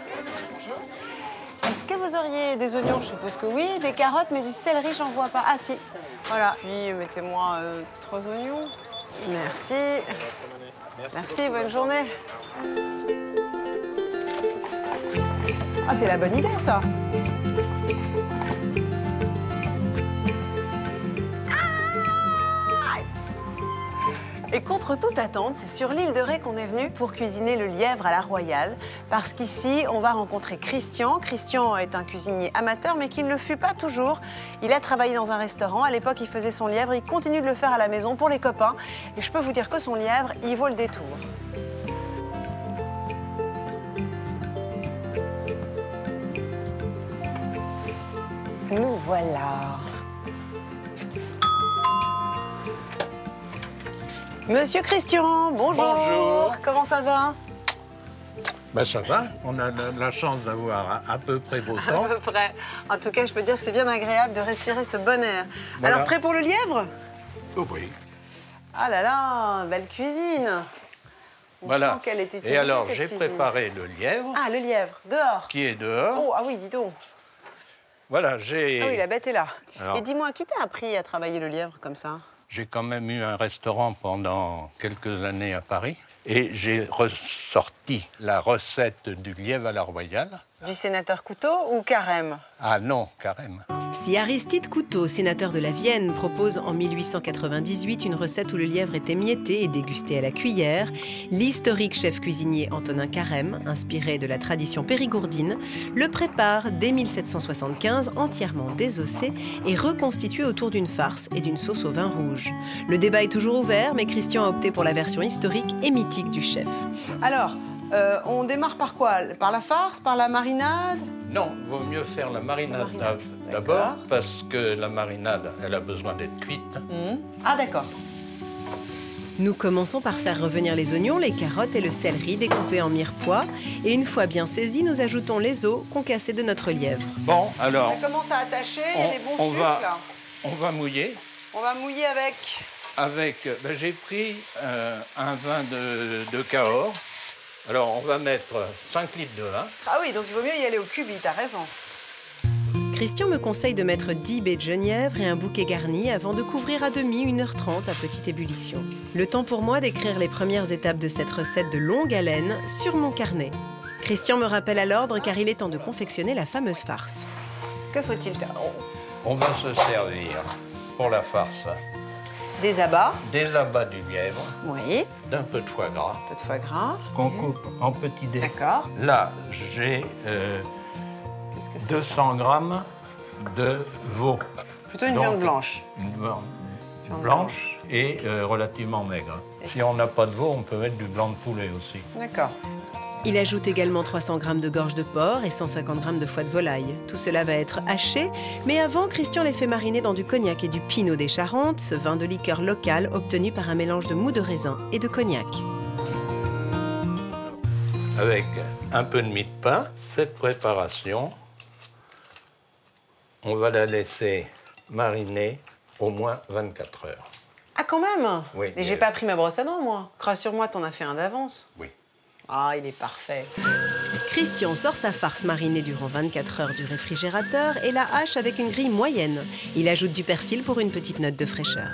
Est-ce que vous auriez des oignons? Je suppose que oui. Des carottes, mais du céleri, j'en vois pas. Ah si, voilà. Puis mettez-moi euh, trois oignons. Merci. Merci, bonne journée. Ah, c'est la bonne idée, ça. Et contre toute attente, c'est sur l'île de Ré qu'on est venu pour cuisiner le lièvre à la royale. Parce qu'ici, on va rencontrer Christian. Christian est un cuisinier amateur, mais qui ne le fut pas toujours. Il a travaillé dans un restaurant. À l'époque, il faisait son lièvre. Il continue de le faire à la maison pour les copains. Et je peux vous dire que son lièvre, il vaut le détour. Nous voilà. Monsieur Christian, bonjour. Bonjour. Comment ça va? Ben ça va, on a la, la chance d'avoir à, à peu près beau temps. À peu près. En tout cas, je peux dire que c'est bien agréable de respirer ce bon air. Voilà. Alors, prêt pour le lièvre? Oh oui. Ah là là, belle cuisine. On Voilà. sent qu'elle est utilisée, Et alors, cette j'ai cuisine. préparé le lièvre Ah, le lièvre, dehors. qui est dehors. Oh, ah oui, dis donc. Voilà, j'ai Ah oui, la bête est là. Alors- Et dis-moi, qui t'a appris à travailler le lièvre comme ça? j'ai quand même eu un restaurant pendant quelques années à Paris et j'ai ressorti la recette du lièvre à la royale. Du sénateur Couteau ou Carême? Ah non, carrément. Si Aristide Couteau, sénateur de la Vienne, propose en mille huit cent quatre-vingt-dix-huit une recette où le lièvre est émietté et dégusté à la cuillère, l'historique chef cuisinier Antonin Carême, inspiré de la tradition périgourdine, le prépare dès mille sept cent soixante-quinze entièrement désossé et reconstitué autour d'une farce et d'une sauce au vin rouge. Le débat est toujours ouvert, mais Christian a opté pour la version historique et mythique du chef. Alors, euh, on démarre par quoi? Par la farce, par la marinade? Non, vaut mieux faire la marinade, marinade, d'abord parce que la marinade, elle a besoin d'être cuite. Mmh. Ah d'accord. Nous commençons par faire revenir les oignons, les carottes et le céleri découpés en mirepoix. Et une fois bien saisis, nous ajoutons les os concassés de notre lièvre. Bon, alors, Ça commence à attacher, il y a on, des bons on sucres va, là. on va mouiller. On va mouiller avec... Avec, ben, j'ai pris euh, un vin de, de Cahors. Alors, on va mettre cinq litres de vin. Ah oui, donc il vaut mieux y aller au cubi, t'as raison. Christian me conseille de mettre dix baies de genièvre et un bouquet garni avant de couvrir à demi une heure trente à petite ébullition. Le temps pour moi d'écrire les premières étapes de cette recette de longue haleine sur mon carnet. Christian me rappelle à l'ordre car il est temps de confectionner la fameuse farce. Que faut-il faire? Oh. On va se servir pour la farce Des abats. des abats du lièvre, Oui. d'un peu de foie gras, Un peu de foie gras. qu'on coupe en petits dés. D'accord. Là, j'ai euh, Qu'est-ce que c'est deux cents grammes de veau. Plutôt une Donc, viande blanche. Une, viande- Viande blanche et euh, relativement maigre. Si on n'a pas de veau, on peut mettre du blanc de poulet aussi. D'accord. Il ajoute également trois cents grammes de gorge de porc et cent cinquante grammes de foie de volaille. Tout cela va être haché, mais avant, Christian les fait mariner dans du cognac et du pinot des Charentes, ce vin de liqueur local obtenu par un mélange de mou de raisin et de cognac. Avec un peu de mie de pain, cette préparation, on va la laisser mariner au moins vingt-quatre heures. Ah, quand même? Oui. Mais j'ai pas pris ma brosse à dents, moi. Rassure-moi, t'en as fait un d'avance. Oui. Ah, il est parfait. Christian sort sa farce marinée durant vingt-quatre heures du réfrigérateur et la hache avec une grille moyenne. Il ajoute du persil pour une petite note de fraîcheur.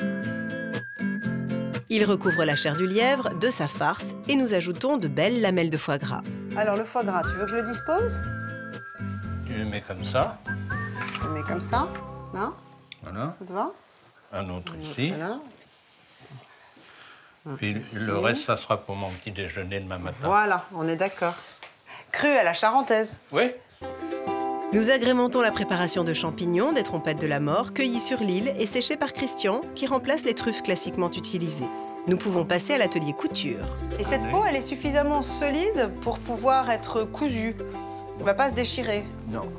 Il recouvre la chair du lièvre de sa farce et nous ajoutons de belles lamelles de foie gras. Alors, le foie gras, tu veux que je le dispose? Tu le mets comme ça. Je le mets comme ça, là. Voilà. Ça te va? Un autre Un ici. autre là. Puis Ici. le reste, ça sera pour mon petit déjeuner demain matin. Voilà, on est d'accord. Cru à la charentaise. Oui. Nous agrémentons la préparation de champignons, des trompettes de la mort, cueillis sur l'île et séchés par Christian, qui remplace les truffes classiquement utilisées. Nous pouvons passer à l'atelier couture. Et cette peau, elle est suffisamment solide pour pouvoir être cousue. Elle ne va pas se déchirer. Non.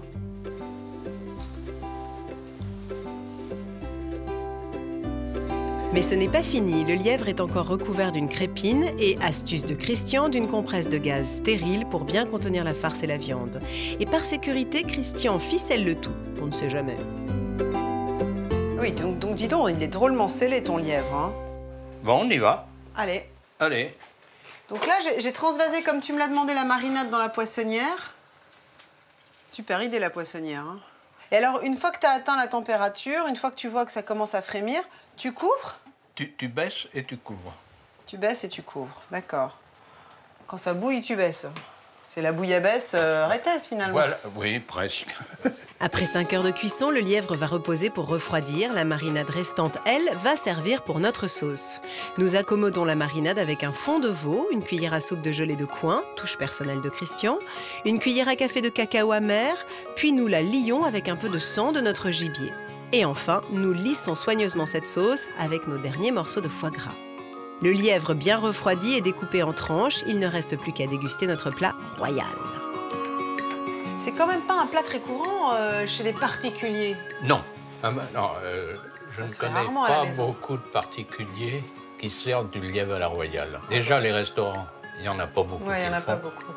Mais ce n'est pas fini, le lièvre est encore recouvert d'une crépine et, astuce de Christian, d'une compresse de gaz stérile pour bien contenir la farce et la viande. Et par sécurité, Christian ficelle le tout, on ne sait jamais. Oui, donc, donc dis donc, il est drôlement scellé ton lièvre. Hein. Bon, on y va. Allez. Allez. Donc là, j'ai transvasé, comme tu me l'as demandé, la marinade dans la poissonnière. Super idée, la poissonnière. Hein. Et alors, une fois que tu as atteint la température, une fois que tu vois que ça commence à frémir, tu couvres? Tu, tu baisses et tu couvres. Tu baisses et tu couvres, d'accord. Quand ça bouille, tu baisses. C'est la bouillabaisse euh, rétesse, finalement. Voilà, oui, presque. Après cinq heures de cuisson, le lièvre va reposer pour refroidir. La marinade restante, elle, va servir pour notre sauce. Nous accommodons la marinade avec un fond de veau, une cuillère à soupe de gelée de coin, touche personnelle de Christian, une cuillère à café de cacao amer, puis nous la lions avec un peu de sang de notre gibier. Et enfin, nous lissons soigneusement cette sauce avec nos derniers morceaux de foie gras. Le lièvre bien refroidi et découpé en tranches, il ne reste plus qu'à déguster notre plat royal. C'est quand même pas un plat très courant euh, chez les particuliers. Non. Ah ben, non euh, je ne se fait connais rarement à la pas maison. beaucoup de particuliers qui servent du lièvre à la royale. Déjà, les restaurants, il n'y en a pas beaucoup. Oui, il n'y en a qui pas le font. beaucoup.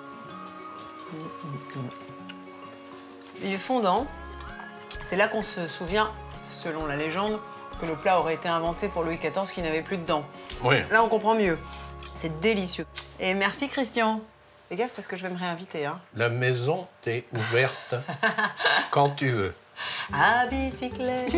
Il est fondant. C'est là qu'on se souvient, selon la légende, que le plat aurait été inventé pour Louis quatorze qui n'avait plus de dents. Oui. Là, on comprend mieux. C'est délicieux. Et merci, Christian. Fais gaffe parce que je vais me réinviter. Hein. La maison t'est ouverte quand tu veux. À bicyclette.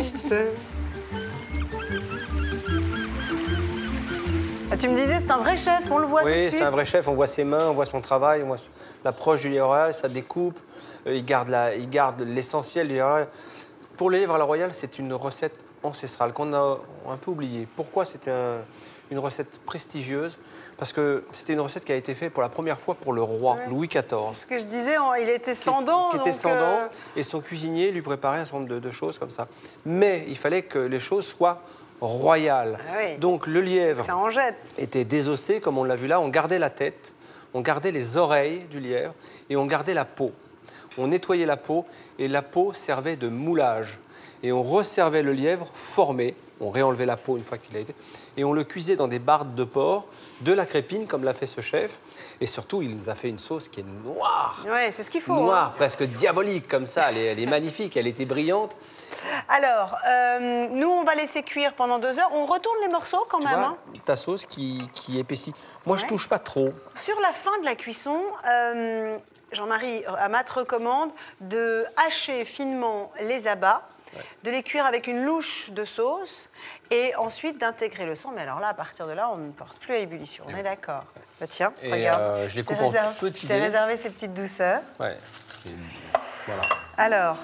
Ah, tu me disais, c'est un vrai chef, on le voit tout de Oui, suite. c'est un vrai chef, on voit ses mains, on voit son travail, on voit l'approche du lièvre royal, sa découpe, euh, il garde la- il garde l'essentiel du lièvre royal. Pour le lièvre à la royale, c'est une recette ancestrale qu'on a un peu oubliée. Pourquoi c'était un- une recette prestigieuse? Parce que c'était une recette qui a été faite pour la première fois pour le roi, Ouais. Louis quatorze. Ce que je disais, on- il était sans dents. Qui était donc, sans euh, dents, et son cuisinier lui préparait un certain nombre de, de choses comme ça. Mais il fallait que les choses soient royales. Ah oui. Donc le lièvre Ça en jette. était désossé, comme on l'a vu là. On gardait la tête, on gardait les oreilles du lièvre et on gardait la peau. On nettoyait la peau et la peau servait de moulage. Et on resservait le lièvre formé. On réenlevait la peau une fois qu'il a été. Et on le cuisait dans des bardes de porc, de la crépine, comme l'a fait ce chef. Et surtout, il nous a fait une sauce qui est noire. Ouais, c'est ce qu'il faut. Noire, hein. presque diabolique, comme ça. Elle est, elle est magnifique, elle était brillante. Alors, euh, nous, on va laisser cuire pendant deux heures. On retourne les morceaux quand Tu même. vois, hein. ta sauce qui, qui épaissit. Moi, je Ouais. touche pas trop. Sur la fin de la cuisson, euh, Jean-Marie Amat recommande de hacher finement les abats, de les cuire avec une louche de sauce et ensuite d'intégrer le sang. Mais alors là, à partir de là, on ne porte plus à ébullition. On est d'accord. Bah, tiens, Et, regarde. euh, je les t'ai coupe en réservé- petits je t'ai dés. réservé ces petites douceurs. Ouais. Et voilà. Alors,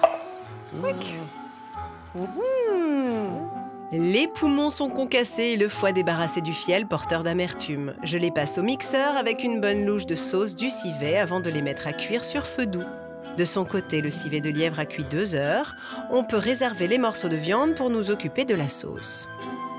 Les poumons sont concassés et le foie débarrassé du fiel porteur d'amertume. Je les passe au mixeur avec une bonne louche de sauce du civet avant de les mettre à cuire sur feu doux. De son côté, le civet de lièvre a cuit deux heures. On peut réserver les morceaux de viande pour nous occuper de la sauce.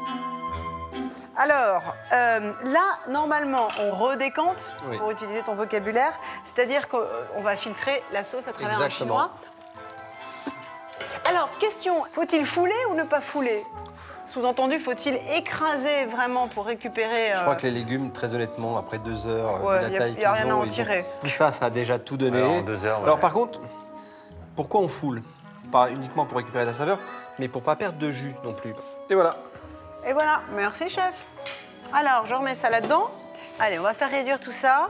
Alors, euh, là, normalement, on redécante, Oui. pour utiliser ton vocabulaire. C'est-à-dire qu'on va filtrer la sauce à travers Exactement. un chinois. Alors, question, faut-il fouler ou ne pas fouler? Sous-entendu, faut-il écraser vraiment pour récupérer... Je euh, crois que les légumes, très honnêtement, après deux heures, Ouais, vu la y a- taille y a qu'ils rien à ont, en ils ont- tirer. tout ça, ça a déjà tout donné. Alors, en deux heures, ouais. Alors par contre, pourquoi on foule? Pas uniquement pour récupérer la saveur, mais pour pas perdre de jus non plus. Et voilà. Et voilà, merci chef. Alors, je remets ça là-dedans. Allez, on va faire réduire tout ça.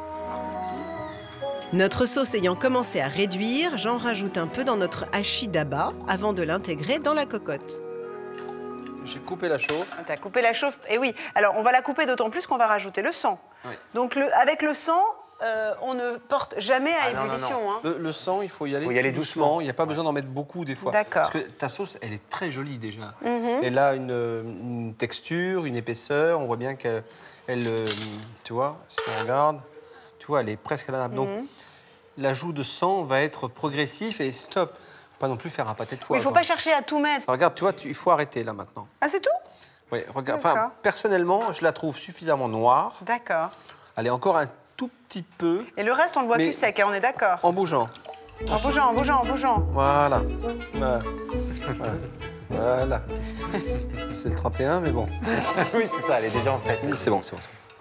Notre sauce ayant commencé à réduire, j'en rajoute un peu dans notre hachis d'abats avant de l'intégrer dans la cocotte. J'ai coupé la chauffe. Tu as coupé la chauffe. Et oui, alors on va la couper d'autant plus qu'on va rajouter le sang. Oui. Donc le, avec le sang, euh, on ne porte jamais à Ah, non, non, ébullition. non. hein. Le, le sang, il faut y aller, Faut y aller tout doucement. Il n'y a pas besoin d'en mettre beaucoup des fois. D'accord. Parce que ta sauce, elle est très jolie déjà. Mhm. Elle a une, une texture, une épaisseur. On voit bien qu'elle, elle, euh, tu vois, si on regarde, tu vois, elle est presque à la nappe. Donc, Mhm. l'ajout de sang va être progressif et stop. Pas non plus faire un pâté de foie. Oui, il ne faut quoi. pas chercher à tout mettre. Regarde, tu vois, tu- il faut arrêter là maintenant. Ah, c'est tout? Oui, regarde. D'accord. Enfin, personnellement, je la trouve suffisamment noire. D'accord. Elle est encore un tout petit peu Et le reste, on le boit Mais- plus sec, hein, on est d'accord. en bougeant. En bougeant, en bougeant, en bougeant. Voilà. Voilà. Voilà. C'est le trente et un, mais bon. Oui, c'est ça, elle est déjà en fait. Oui, c'est bon, c'est bon.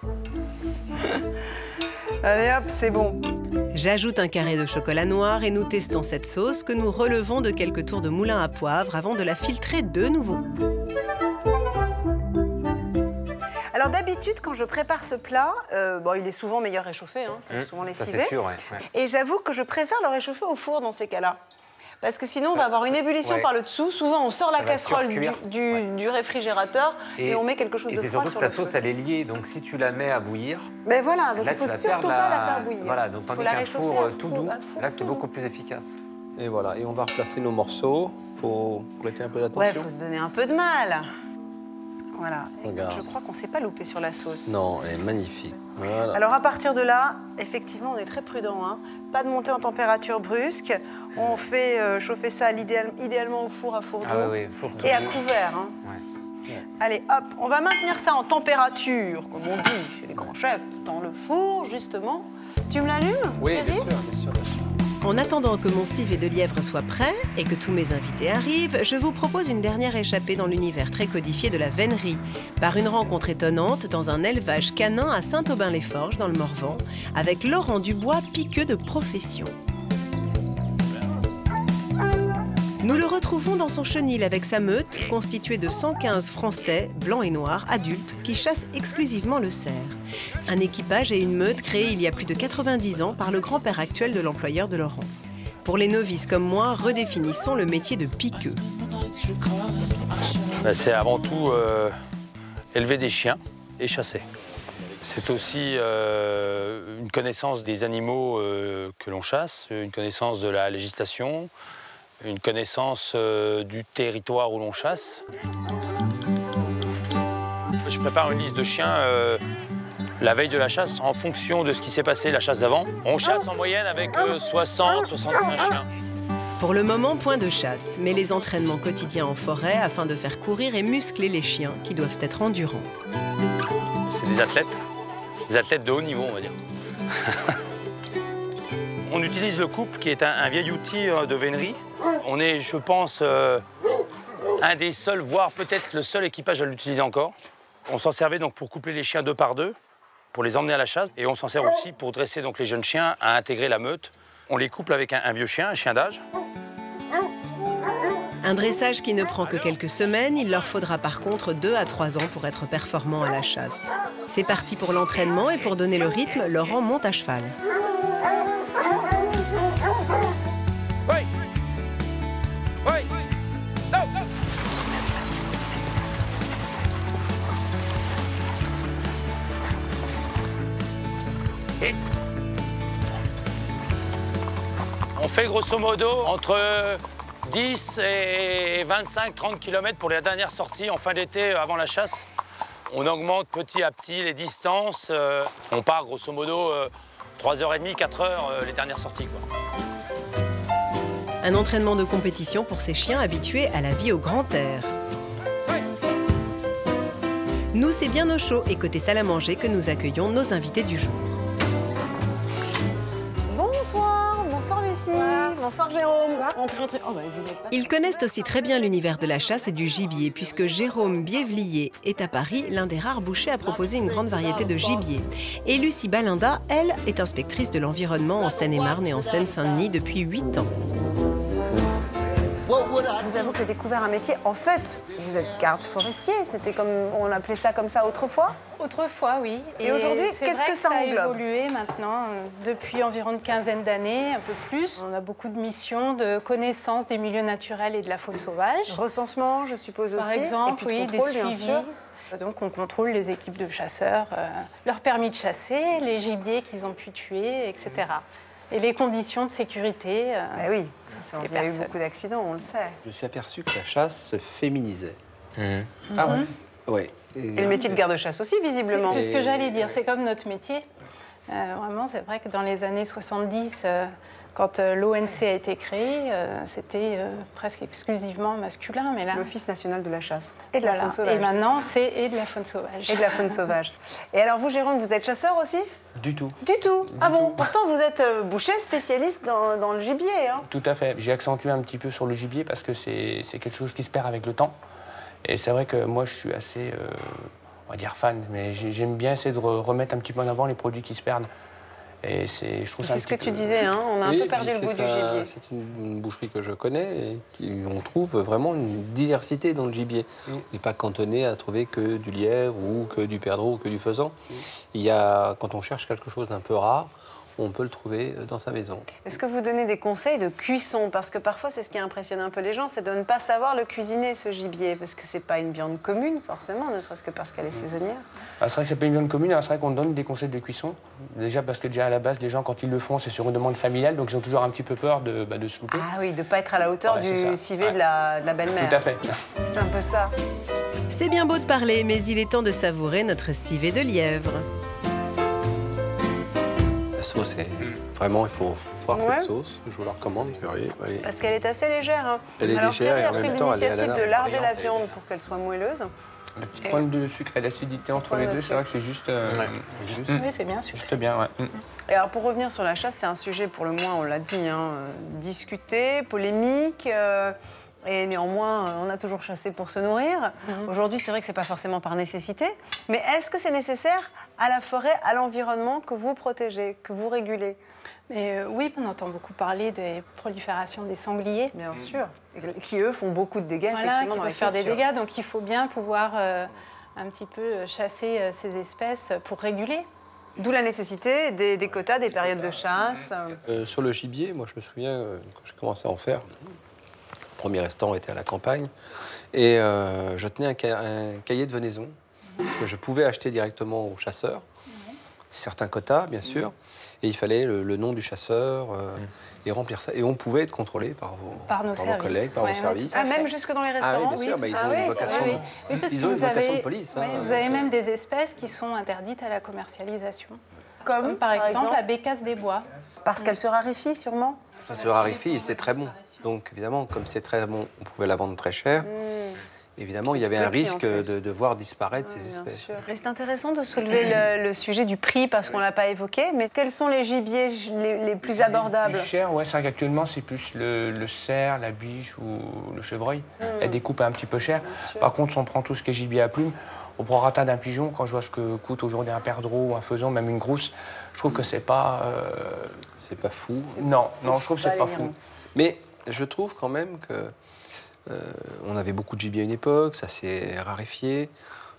Allez hop, c'est bon. J'ajoute un carré de chocolat noir et nous testons cette sauce que nous relevons de quelques tours de moulin à poivre avant de la filtrer de nouveau. Alors d'habitude, quand je prépare ce plat, euh, bon, il est souvent meilleur réchauffé, hein, Mmh, souvent ça lessivé. c'est sûr, ouais. ouais. Et j'avoue que je préfère le réchauffer au four dans ces cas-là. Parce que sinon, on va avoir une ébullition ouais. par le dessous. Souvent, on sort la Ça va casserole du, surcuire. du- Ouais. du réfrigérateur et, on met quelque chose et de c'est froid surtout sur que le ta sauce, feu. elle est liée, donc si tu la mets à bouillir, Mais voilà, donc là il faut tu vas surtout perdre pas la... la faire bouillir. Voilà, donc tandis Faut la qu'un réchauffer four à euh, tout four- doux, à four là c'est tout beaucoup doux. plus efficace. Et voilà, et on va replacer nos morceaux. Faut prêter un peu d'attention. Ouais, il faut se donner un peu de mal. Voilà. Et Regarde. je crois qu'on ne s'est pas loupé sur la sauce. Non, elle est magnifique. Voilà. Alors à partir de là, effectivement, on est très prudent. Hein. Pas de montée en température brusque. On fait euh, chauffer ça l'idéal- idéalement au four à four doux. Ah oui, oui, four tout Et à doux. couvert. Hein. Ouais. Allez, hop, on va maintenir ça en température, comme on dit chez les grands chefs, dans le four, justement. Tu me l'allumes, Oui, Thierry bien sûr, bien sûr, bien sûr. En attendant que mon civet de lièvre soit prêt et que tous mes invités arrivent, je vous propose une dernière échappée dans l'univers très codifié de la vénerie, par une rencontre étonnante dans un élevage canin à Saint-Aubin-les-Forges, dans le Morvan, avec Laurent Dubois, piqueux de profession. Nous le retrouvons dans son chenil avec sa meute, constituée de cent quinze Français, blancs et noirs, adultes, qui chassent exclusivement le cerf. Un équipage et une meute créés il y a plus de quatre-vingt-dix ans par le grand-père actuel de l'employeur de Laurent. Pour les novices comme moi, redéfinissons le métier de piqueux. Ben, c'est avant tout euh, élever des chiens et chasser. C'est aussi euh, une connaissance des animaux euh, que l'on chasse, une connaissance de la législation, une connaissance euh, du territoire où l'on chasse. Je prépare une liste de chiens euh, la veille de la chasse en fonction de ce qui s'est passé la chasse d'avant. On chasse en moyenne avec euh, soixante à soixante-cinq chiens. Pour le moment, point de chasse, mais les entraînements quotidiens en forêt afin de faire courir et muscler les chiens qui doivent être endurants. C'est des athlètes, des athlètes de haut niveau, on va dire. On utilise le couple, qui est un, un vieil outil de vénerie. On est, je pense, euh, un des seuls, voire peut-être le seul équipage à l'utiliser encore. On s'en servait donc pour coupler les chiens deux par deux, pour les emmener à la chasse. Et on s'en sert aussi pour dresser donc les jeunes chiens à intégrer la meute. On les couple avec un, un vieux chien, un chien d'âge. Un dressage qui ne prend que quelques semaines, il leur faudra par contre deux à trois ans pour être performants à la chasse. C'est parti pour l'entraînement et pour donner le rythme, Laurent monte à cheval. Oui. Oui. No. Et on fait grosso modo entre dix et vingt-cinq à trente kilomètres pour la dernière sortie en fin d'été avant la chasse. On augmente petit à petit les distances. Euh, on part grosso modo euh, trois heures trente, quatre heures euh, les dernières sorties, quoi. Un entraînement de compétition pour ces chiens habitués à la vie au grand air. Nous, c'est bien au chaud et côté salle à manger que nous accueillons nos invités du jour. Bonsoir, bonsoir Lucie, bonsoir Jérôme. Entrez, entrez. Oh, bah, vous n'êtes pas... Ils connaissent aussi très bien l'univers de la chasse et du gibier, puisque Jérôme Biévlier est à Paris l'un des rares bouchers à proposer une grande variété de gibier. Et Lucie Balinda, elle, est inspectrice de l'environnement en Seine-et-Marne et en Seine-Saint-Denis depuis huit ans. Je vous avoue que j'ai découvert un métier. En fait, vous êtes garde forestier. C'était comme on appelait ça comme ça autrefois. Autrefois, oui. Et, Et aujourd'hui, qu'est-ce que, que ça a englobe? évolué maintenant depuis environ une quinzaine d'années, un peu plus. On a beaucoup de missions de connaissance des milieux naturels et de la faune sauvage. Recensement, je suppose aussi. Par exemple, et puis oui, de contrôle, des bien suivis. sûr. Donc on contrôle les équipes de chasseurs, euh, leur permis de chasser, les gibiers qu'ils ont pu tuer, et cetera. Et les conditions de sécurité. Euh, bah oui, ça, il y a eu beaucoup d'accidents, on le sait. Je me suis aperçu que la chasse se féminisait. Mmh. Ah ouais. Ouais. Et, et le métier de garde-chasse aussi, visiblement. C'est ce que j'allais dire, c'est comme notre métier. Euh, vraiment, c'est vrai que dans les années soixante-dix, euh, quand euh, l'O N C a été créé, euh, c'était euh, presque exclusivement masculin. Mais là, l'Office national de la chasse et de la voilà. faune sauvage. Et maintenant, c'est et de la faune sauvage. Et de la faune sauvage. Et alors vous, Jérôme, vous êtes chasseur aussi? Du tout. Du tout. Du ah bon? tout. Pourtant, vous êtes euh, boucher spécialiste dans, dans le gibier. Hein. Tout à fait. J'ai accentué un petit peu sur le gibier parce que c'est quelque chose qui se perd avec le temps. Et c'est vrai que moi, je suis assez, euh, on va dire fan, mais j'aime bien essayer de remettre un petit peu en avant les produits qui se perdent. Et c'est, je trouve ça. C'est ce que tu disais, hein, on a oui, un peu perdu le goût un, du gibier. C'est une, une boucherie que je connais et qui, on trouve vraiment une diversité dans le gibier. Mm. On n'est pas cantonné à trouver que du lièvre ou que du perdreau ou que du faisan. Mm. Il y a, quand on cherche quelque chose d'un peu rare, on peut le trouver dans sa maison. Est-ce que vous donnez des conseils de cuisson? Parce que parfois, c'est ce qui impressionne un peu les gens, c'est de ne pas savoir le cuisiner, ce gibier. Parce que c'est pas une viande commune, forcément, ne serait-ce que parce qu'elle est saisonnière. Ah, c'est vrai que c'est pas une viande commune, hein, c'est vrai qu'on donne des conseils de cuisson. Déjà parce que déjà à la base, les gens, quand ils le font, c'est sur une demande familiale, donc ils ont toujours un petit peu peur de, bah, de se louper. Ah oui, de ne pas être à la hauteur ouais, du civet ouais. de la, de la belle-mère. Tout à fait. C'est un peu ça. C'est bien beau de parler, mais il est temps de savourer notre civet de lièvre. La sauce est... Vraiment, il faut, faut voir ouais. cette sauce. Je vous la recommande. Allez. Parce qu'elle est assez légère. Hein. Elle est Alors, légère et en Thierry même a pris temps, elle est à l'initiative la de larder la viande pour qu'elle soit moelleuse. La petite pointe de sucre et d'acidité entre les deux, c'est vrai que c'est juste, euh, ouais. juste, oui, c'est bien sûr. Juste bien, ouais. Mm. Et alors pour revenir sur la chasse, c'est un sujet pour le moins, on l'a dit, hein, discuté, polémique. Euh, et néanmoins, on a toujours chassé pour se nourrir. Mm-hmm. Aujourd'hui, c'est vrai que c'est pas forcément par nécessité. Mais est-ce que c'est nécessaire à la forêt, à l'environnement que vous protégez, que vous régulez? Mais euh, oui, on entend beaucoup parler des proliférations des sangliers. Bien mmh. sûr. Et qui, eux, font beaucoup de dégâts, voilà, effectivement, qui dans peuvent les faire cultures. des dégâts. Donc il faut bien pouvoir euh, un petit peu chasser euh, ces espèces pour réguler. D'où la nécessité des, des quotas, des périodes de chasse. Euh, sur le gibier, moi, je me souviens, euh, quand j'ai commencé à en faire, le premier instant était à la campagne, et euh, je tenais un, ca un cahier de venaison, parce que je pouvais acheter directement aux chasseurs, certains quotas, bien sûr, et il fallait le, le nom du chasseur euh, et remplir ça. Et on pouvait être contrôlé par vos, par nos par vos collègues, par ouais, vos services. Ah, même jusque dans les restaurants? Ah oui, bien sûr, oui. bah, ils ah ont oui, une vocation, oui, oui, parce ils que ont une vous vocation avez, de police. Oui, hein, vous avez même des espèces qui sont interdites à la commercialisation. Comme, Comme par, par exemple, exemple la bécasse des bois. Parce qu'elle se raréfie, sûrement? Ça se raréfie et c'est très bon. Donc évidemment, comme c'est très bon, on pouvait la vendre très cher. Mmh. Évidemment, il y avait un risque en fait. de, de voir disparaître oui, ces espèces. Et c'est intéressant de soulever le, le sujet du prix parce qu'on ne l'a pas évoqué. Mais quels sont les gibiers les, les plus abordables? Les plus chers, ouais, c'est vrai qu'actuellement, c'est plus le, le cerf, la biche ou le chevreuil. Mmh. La découpe est un petit peu chère. Par contre, si on prend tout ce qui est gibier à plumes, au prorata d'un pigeon, quand je vois ce que coûte aujourd'hui un perdreau ou un faisan, même une grousse, je trouve que c'est pas... Euh... C'est pas fou. Non, non, je trouve que c'est pas fou. Mais je trouve quand même que... Euh, on avait beaucoup de gibier à une époque, ça s'est raréfié.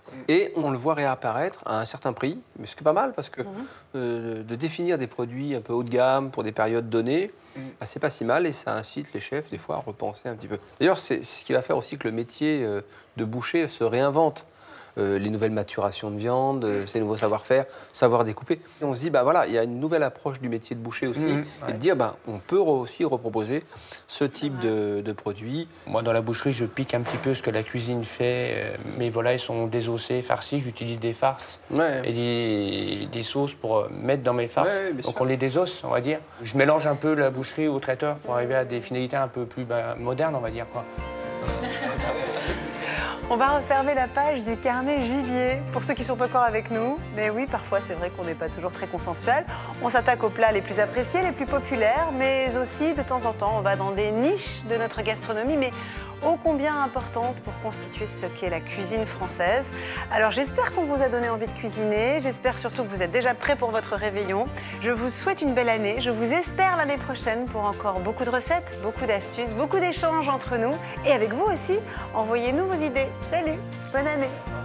Et on le voit réapparaître à un certain prix, mais ce qui est pas mal parce que mmh. euh, de définir des produits un peu haut de gamme pour des périodes données, mmh. bah, c'est pas si mal et ça incite les chefs des fois à repenser un petit peu. D'ailleurs, c'est ce qui va faire aussi que le métier euh, de boucher se réinvente. Euh, les nouvelles maturations de viande, euh, ces nouveaux savoir-faire, savoir découper. Et on se dit, bah voilà, il y a une nouvelle approche du métier de boucher aussi, mmh, ouais. et de dire, bah, on peut aussi reproposer ce type ouais. de, de produit. Moi, dans la boucherie, je pique un petit peu ce que la cuisine fait. Euh, mes volailles sont désossées, farcies, j'utilise des farces ouais. et des, des sauces pour mettre dans mes farces. Ouais, donc sûr. On les désosse, on va dire. Je mélange un peu la boucherie au traiteur pour arriver à des finalités un peu plus bah, modernes, on va dire, quoi. On va refermer la page du carnet gibier pour ceux qui sont encore avec nous. Mais oui, parfois c'est vrai qu'on n'est pas toujours très consensuel. On s'attaque aux plats les plus appréciés, les plus populaires, mais aussi de temps en temps on va dans des niches de notre gastronomie, mais ô combien importante pour constituer ce qu'est la cuisine française. Alors j'espère qu'on vous a donné envie de cuisiner, j'espère surtout que vous êtes déjà prêts pour votre réveillon. Je vous souhaite une belle année, je vous espère l'année prochaine pour encore beaucoup de recettes, beaucoup d'astuces, beaucoup d'échanges entre nous et avec vous aussi. Envoyez-nous vos idées. Salut, bonne année.